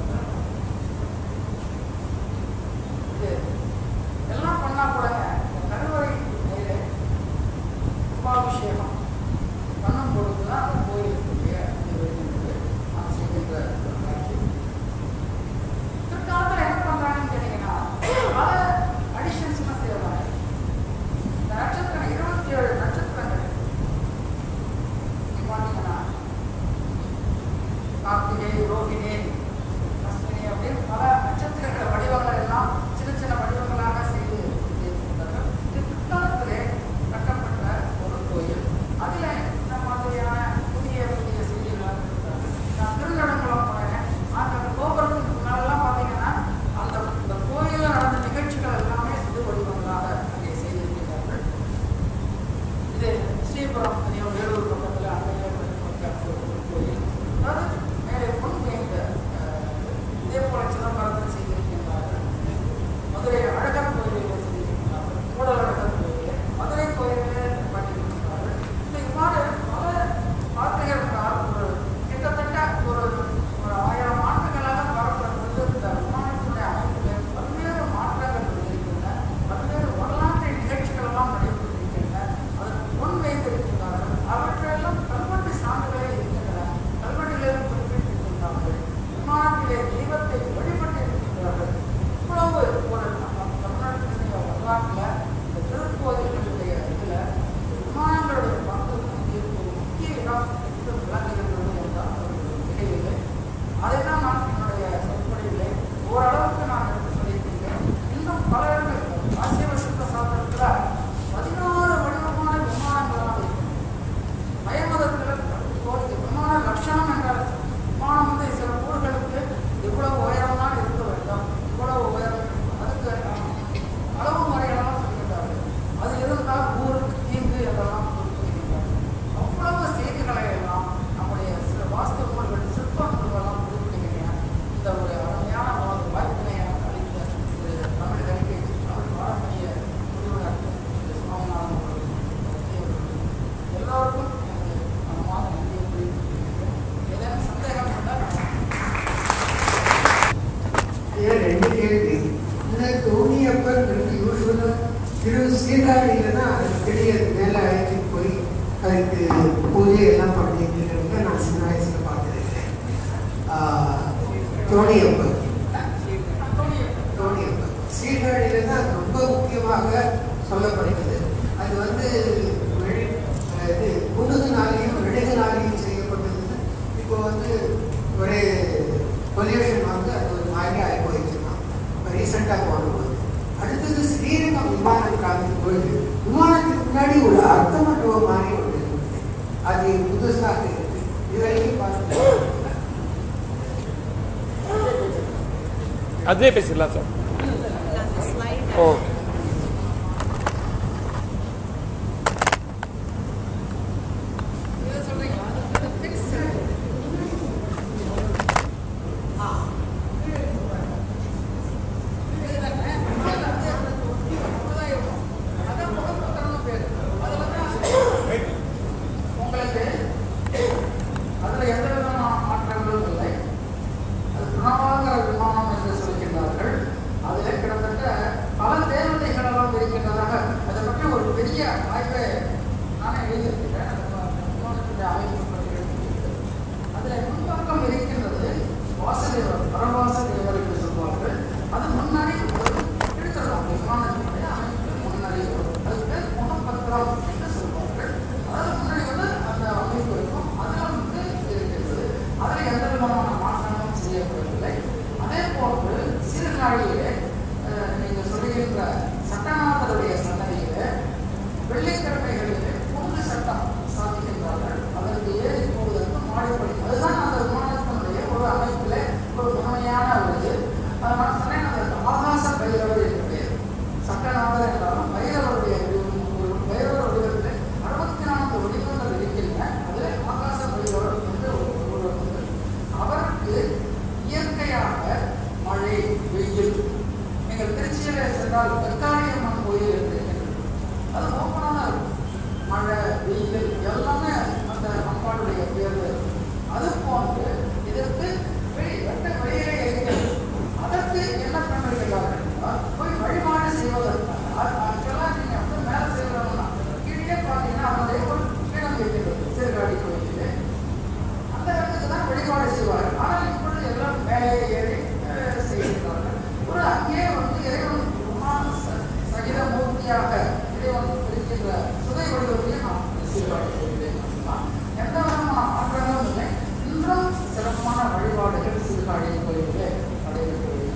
இது எல்லாம் பண்ணா கூட கருவறை மேலே கும்பாபிஷேகம் பண்ணும் பொழுதுதான் அந்த கோயிலுக்குரிய நான் செய்கின்ற காட்சி. பிற்காலத்தில் என்ன பண்றாங்கன்னு கேட்டீங்கன்னா பல அடிஷன்ஸ் செய்வாங்க. இந்த நட்சத்திரம் இருபத்தி ஏழு நட்சத்திரங்கள் பார்த்தீங்கன்னா கார்த்திகை, ரோகிணி, அஸ்வினி அப்படின்னு பல நட்சத்திரங்கள் வடிவங்கள் எல்லாம் சின்ன சின்ன வடிவங்களாக செய்து செய்திருக்கிறார்கள். இது பிற்காலத்திலே கட்டப்பட்ட ஒரு கோயில். அதில் இந்த மாதிரியான புதிய புதிய செய்திகளாக இருக்கிறார்கள். நான் திருநடங்குளம் போனேன். அந்த கோபுரத்துக்கு முன்னாலெல்லாம் பார்த்தீங்கன்னா அந்த இந்த கோயிலில் நடந்த நிகழ்ச்சிகள் எல்லாமே சிறு வடிவங்களாக அங்கே செய்திருக்கிறார்கள். இது ஸ்ரீபுரம் வேலூர் பக்கத்தில் அங்கே ஒரு கோயில். அதாவது மேலே பொன் வேந்த இதே போல சிதம்பரத்தில் செய்திருக்கின்றார்கள். மதுரை அழகர் கோயிலில் செய்திருக்கிறார்கள். கூடல் அழகர் கோயில், மதுரை கோயிலில் பண்ணியிருக்கிறார்கள். இந்த இவ்வாறு பல வார்த்தைகள் ஒரு கிட்டத்தட்ட ஒரு ஒரு ஆயிரம் ஆண்டுகளாக பரப்பப்பட்டு இந்த விமானத்துடைய அமைப்பில் பல்வேறு மாற்றங்கள் இருக்கின்றன. பல்வேறு வரலாற்று நிகழ்ச்சிகள் எல்லாம் நடைபெற்றிருக்கின்றன. அதற்கு பொன் வைத்திருக்கின்றார்கள். அவற்றையெல்லாம் கல்வெட்டு சான்றுகளே இருக்கின்றன. கல்வெட்டிலிருந்து குறிப்பிட்டிருக்கின்றார்கள். விமானத்திலே தெய்வத்தை வழிபட்டு இருக்கின்றார்கள். இவ்வளவு ஒரு தமிழ்நாட்டினுடைய வரலாற்றில் இந்த திருக்கோயில்களுடைய இதில் விமானங்களுடைய பங்கு ஒரு முக்கிய இடம் என்று விளங்குகின்றது என்றால் நினைவில்லை. அதைதான் நான் என்னுடைய சொற்பொழிவிலே ஓரளவுக்கு நான் எடுத்து சொல்லியிருக்கேன். இன்னும் பல இடங்கள் ஆசிய சிற்ப சாஸ்திரத்தில் பதினாறு வடிவமான விமானங்களாக இருக்கும். மயமதத்தில் கோடி விமான லட்சணம் என்றால் விமானம் வந்து சில ஊர்களுக்கு இவ்வளவு உயரம் தான் இருக்க வேண்டும், இவ்வளவு உயரம் அதுக்கு அளவு முறையெல்லாம் சொல்லியிருக்கார்கள். அது இருந்தால் ஊருக்கு தீங்கு என்றெல்லாம் குறிப்பிடுகின்றார்கள். அவ்வளவு செய்திகளை எல்லாம் நம்முடைய சில வாஸ்து நூல்கள், சிற்ப நூல்களெல்லாம் குறிப்பிடுகின்றன. இந்த ஒரு அருமையான ஒரு வாய்ப்பினை எனக்கு அளித்த திரு தமிழ் ஹெரிட்டேஜ் தமிழ் பாரம்பரிய நிறுவனர் திரு சுவாமிநாதன் அவர்கள் எல்லோருக்கும் எனக்கு மனமாக நன்றியை தெரிவித்துக் ஏதேனும் சந்தேகம் இருந்தால் ரெண்டு கேள்வி. இந்த தோணியப்பன் யூஸ்வலாக திரு சீர்காழியில தான் அதுக்கு பெரிய மேலே அழைச்சிட்டு போய் அதுக்கு பூஜை எல்லாம் பண்ணிட்டு இருக்கிறத நான் சின்ன வயசுல பார்த்துருக்கேன். தோணியப்பன் தோணியப்பன் சீர்காழியில தான் அது ரொம்ப முக்கியமாக சொல்லப்படுகிறது. அது வந்து இது முதுகுனாலையும் விழுகுனாலையும் செய்யப்பட்டது. இப்போ வந்து ஒரே பொல்யூஷன் வந்து அது ஒரு மாதிரி ஆகி போயிடுச்சுன்னா இப்போ ரீசெண்டாக போனபோது அடுத்தது ஸ்ரீரங்கம் விமானம் காந்தி கோயில். விமானத்துக்கு முன்னாடி ஒரு அர்த்த மண்டபம் மாதிரி ஒன்று இருக்குது. அது புதுசாக இருக்கு. இது வரைக்கும் பார்த்து அதே பேசிடலாம் சார். ஓ விமானம் என்று சொல்கின்றார்கள். அதில் கிட்டத்தட்ட பல தேர்வு மூர்த்தியாக இறைவன் இருக்கின்ற சுதை வடிவத்தையும் நாம் சீர்காழி கோயிலில் காணலாம். எந்த விதமான மாற்றங்களும் இல்லை. இன்றும் சிறப்பான வழிபாடுகள் சீர்காழி கோயிலிலே நடைபெற்று வருகிறது.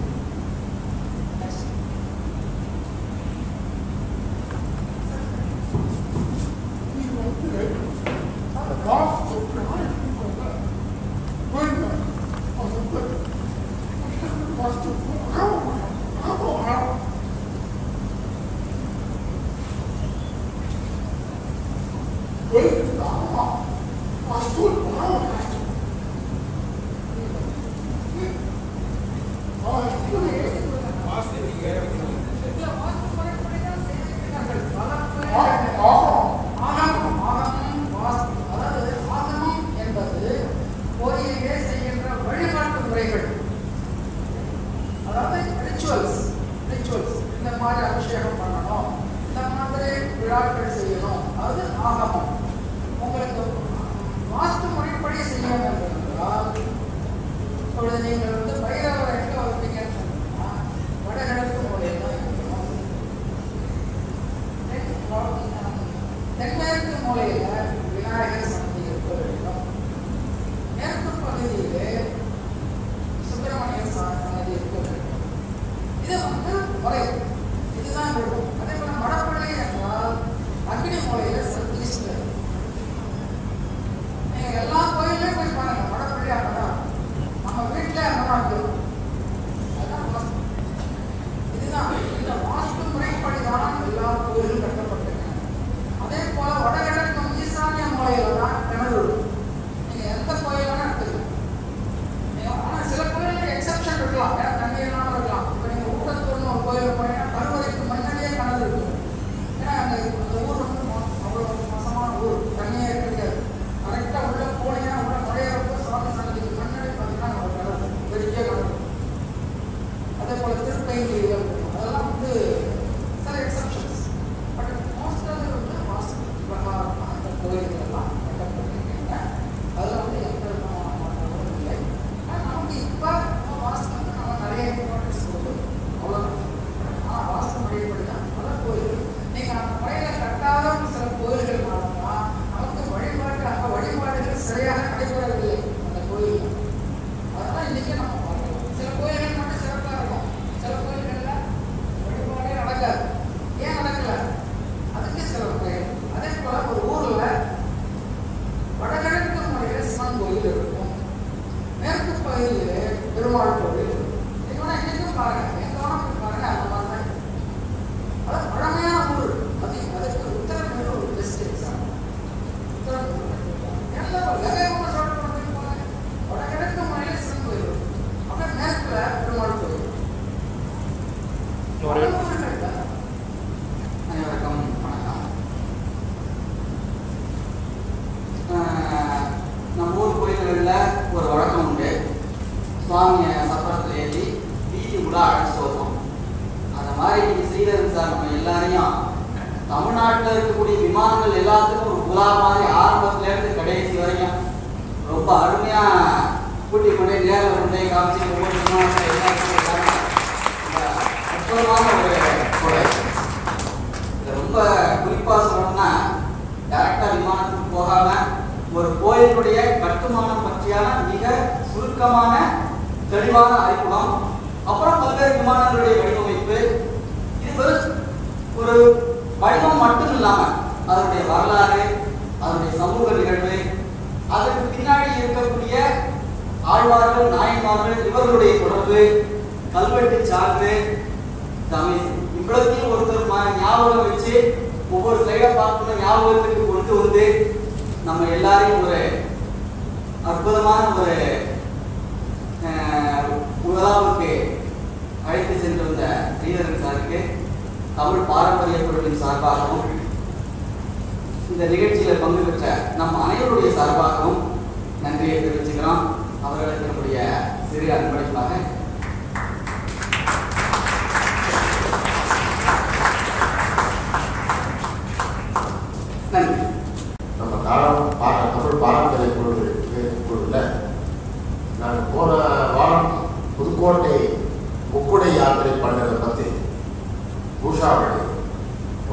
புதுக்கோட்டை முக்குடை யாத்திரை பண்ணதை பற்றி பூஷாவளி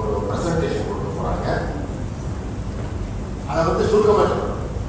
அதை வந்து சுருக்கமாக சொல்லணும்.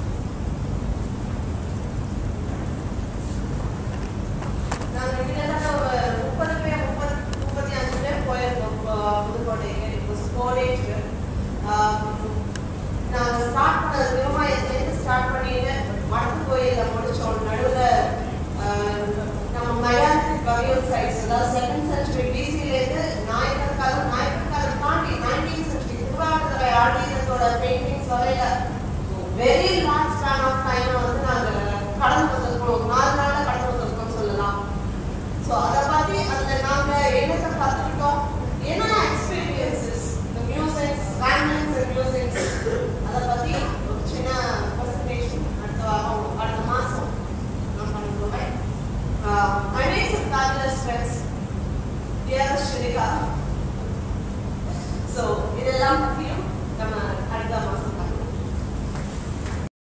நாங்கள் ஸ்டார்ட் பண்ணது விவசாயத்துலேருந்து ஸ்டார்ட் பண்ணிட்டு வடக்கு கோயிலில் முடித்தோம். நடுவில் நம்ம மயான்சிக் பரியல் சைட்ஸ், அதாவது செகண்ட் சென்ச்சுரி பிசிலேருந்து நாயக்கர் காலம் நாயக்கர் காலம் தாண்டி நைன்டீன் சென்ச்சுரி திருவாரூரை ஆடியத்தோட பெயிண்டிங்ஸ் வரையில் வெரி லாங் ஸ்பேன் ஆஃப் டைமை வந்து நாங்கள் கடந்து வந்திருக்கோம். நாலு நாளில் கடந்து வந்திருக்கோம்னு சொல்லலாம். ஸோ அதை பற்றி அதில் நாங்கள் என்னத்தை கற்றுக்கிட்டோம், என்ன எக்ஸ்பீரியன்ஸஸ், இந்த மியூசிக்ஸ் லேண்ட்லைன்ஸ் அண்ட் மியூசிக்ஸ், அதை பற்றி ஒரு சின்ன ப்ரெசன்டேஷன் அடுத்த வாரம் அடுத்த மாதம் நான் பண்ணிடுவேன். I made some fabulous friends. Dear Shirika,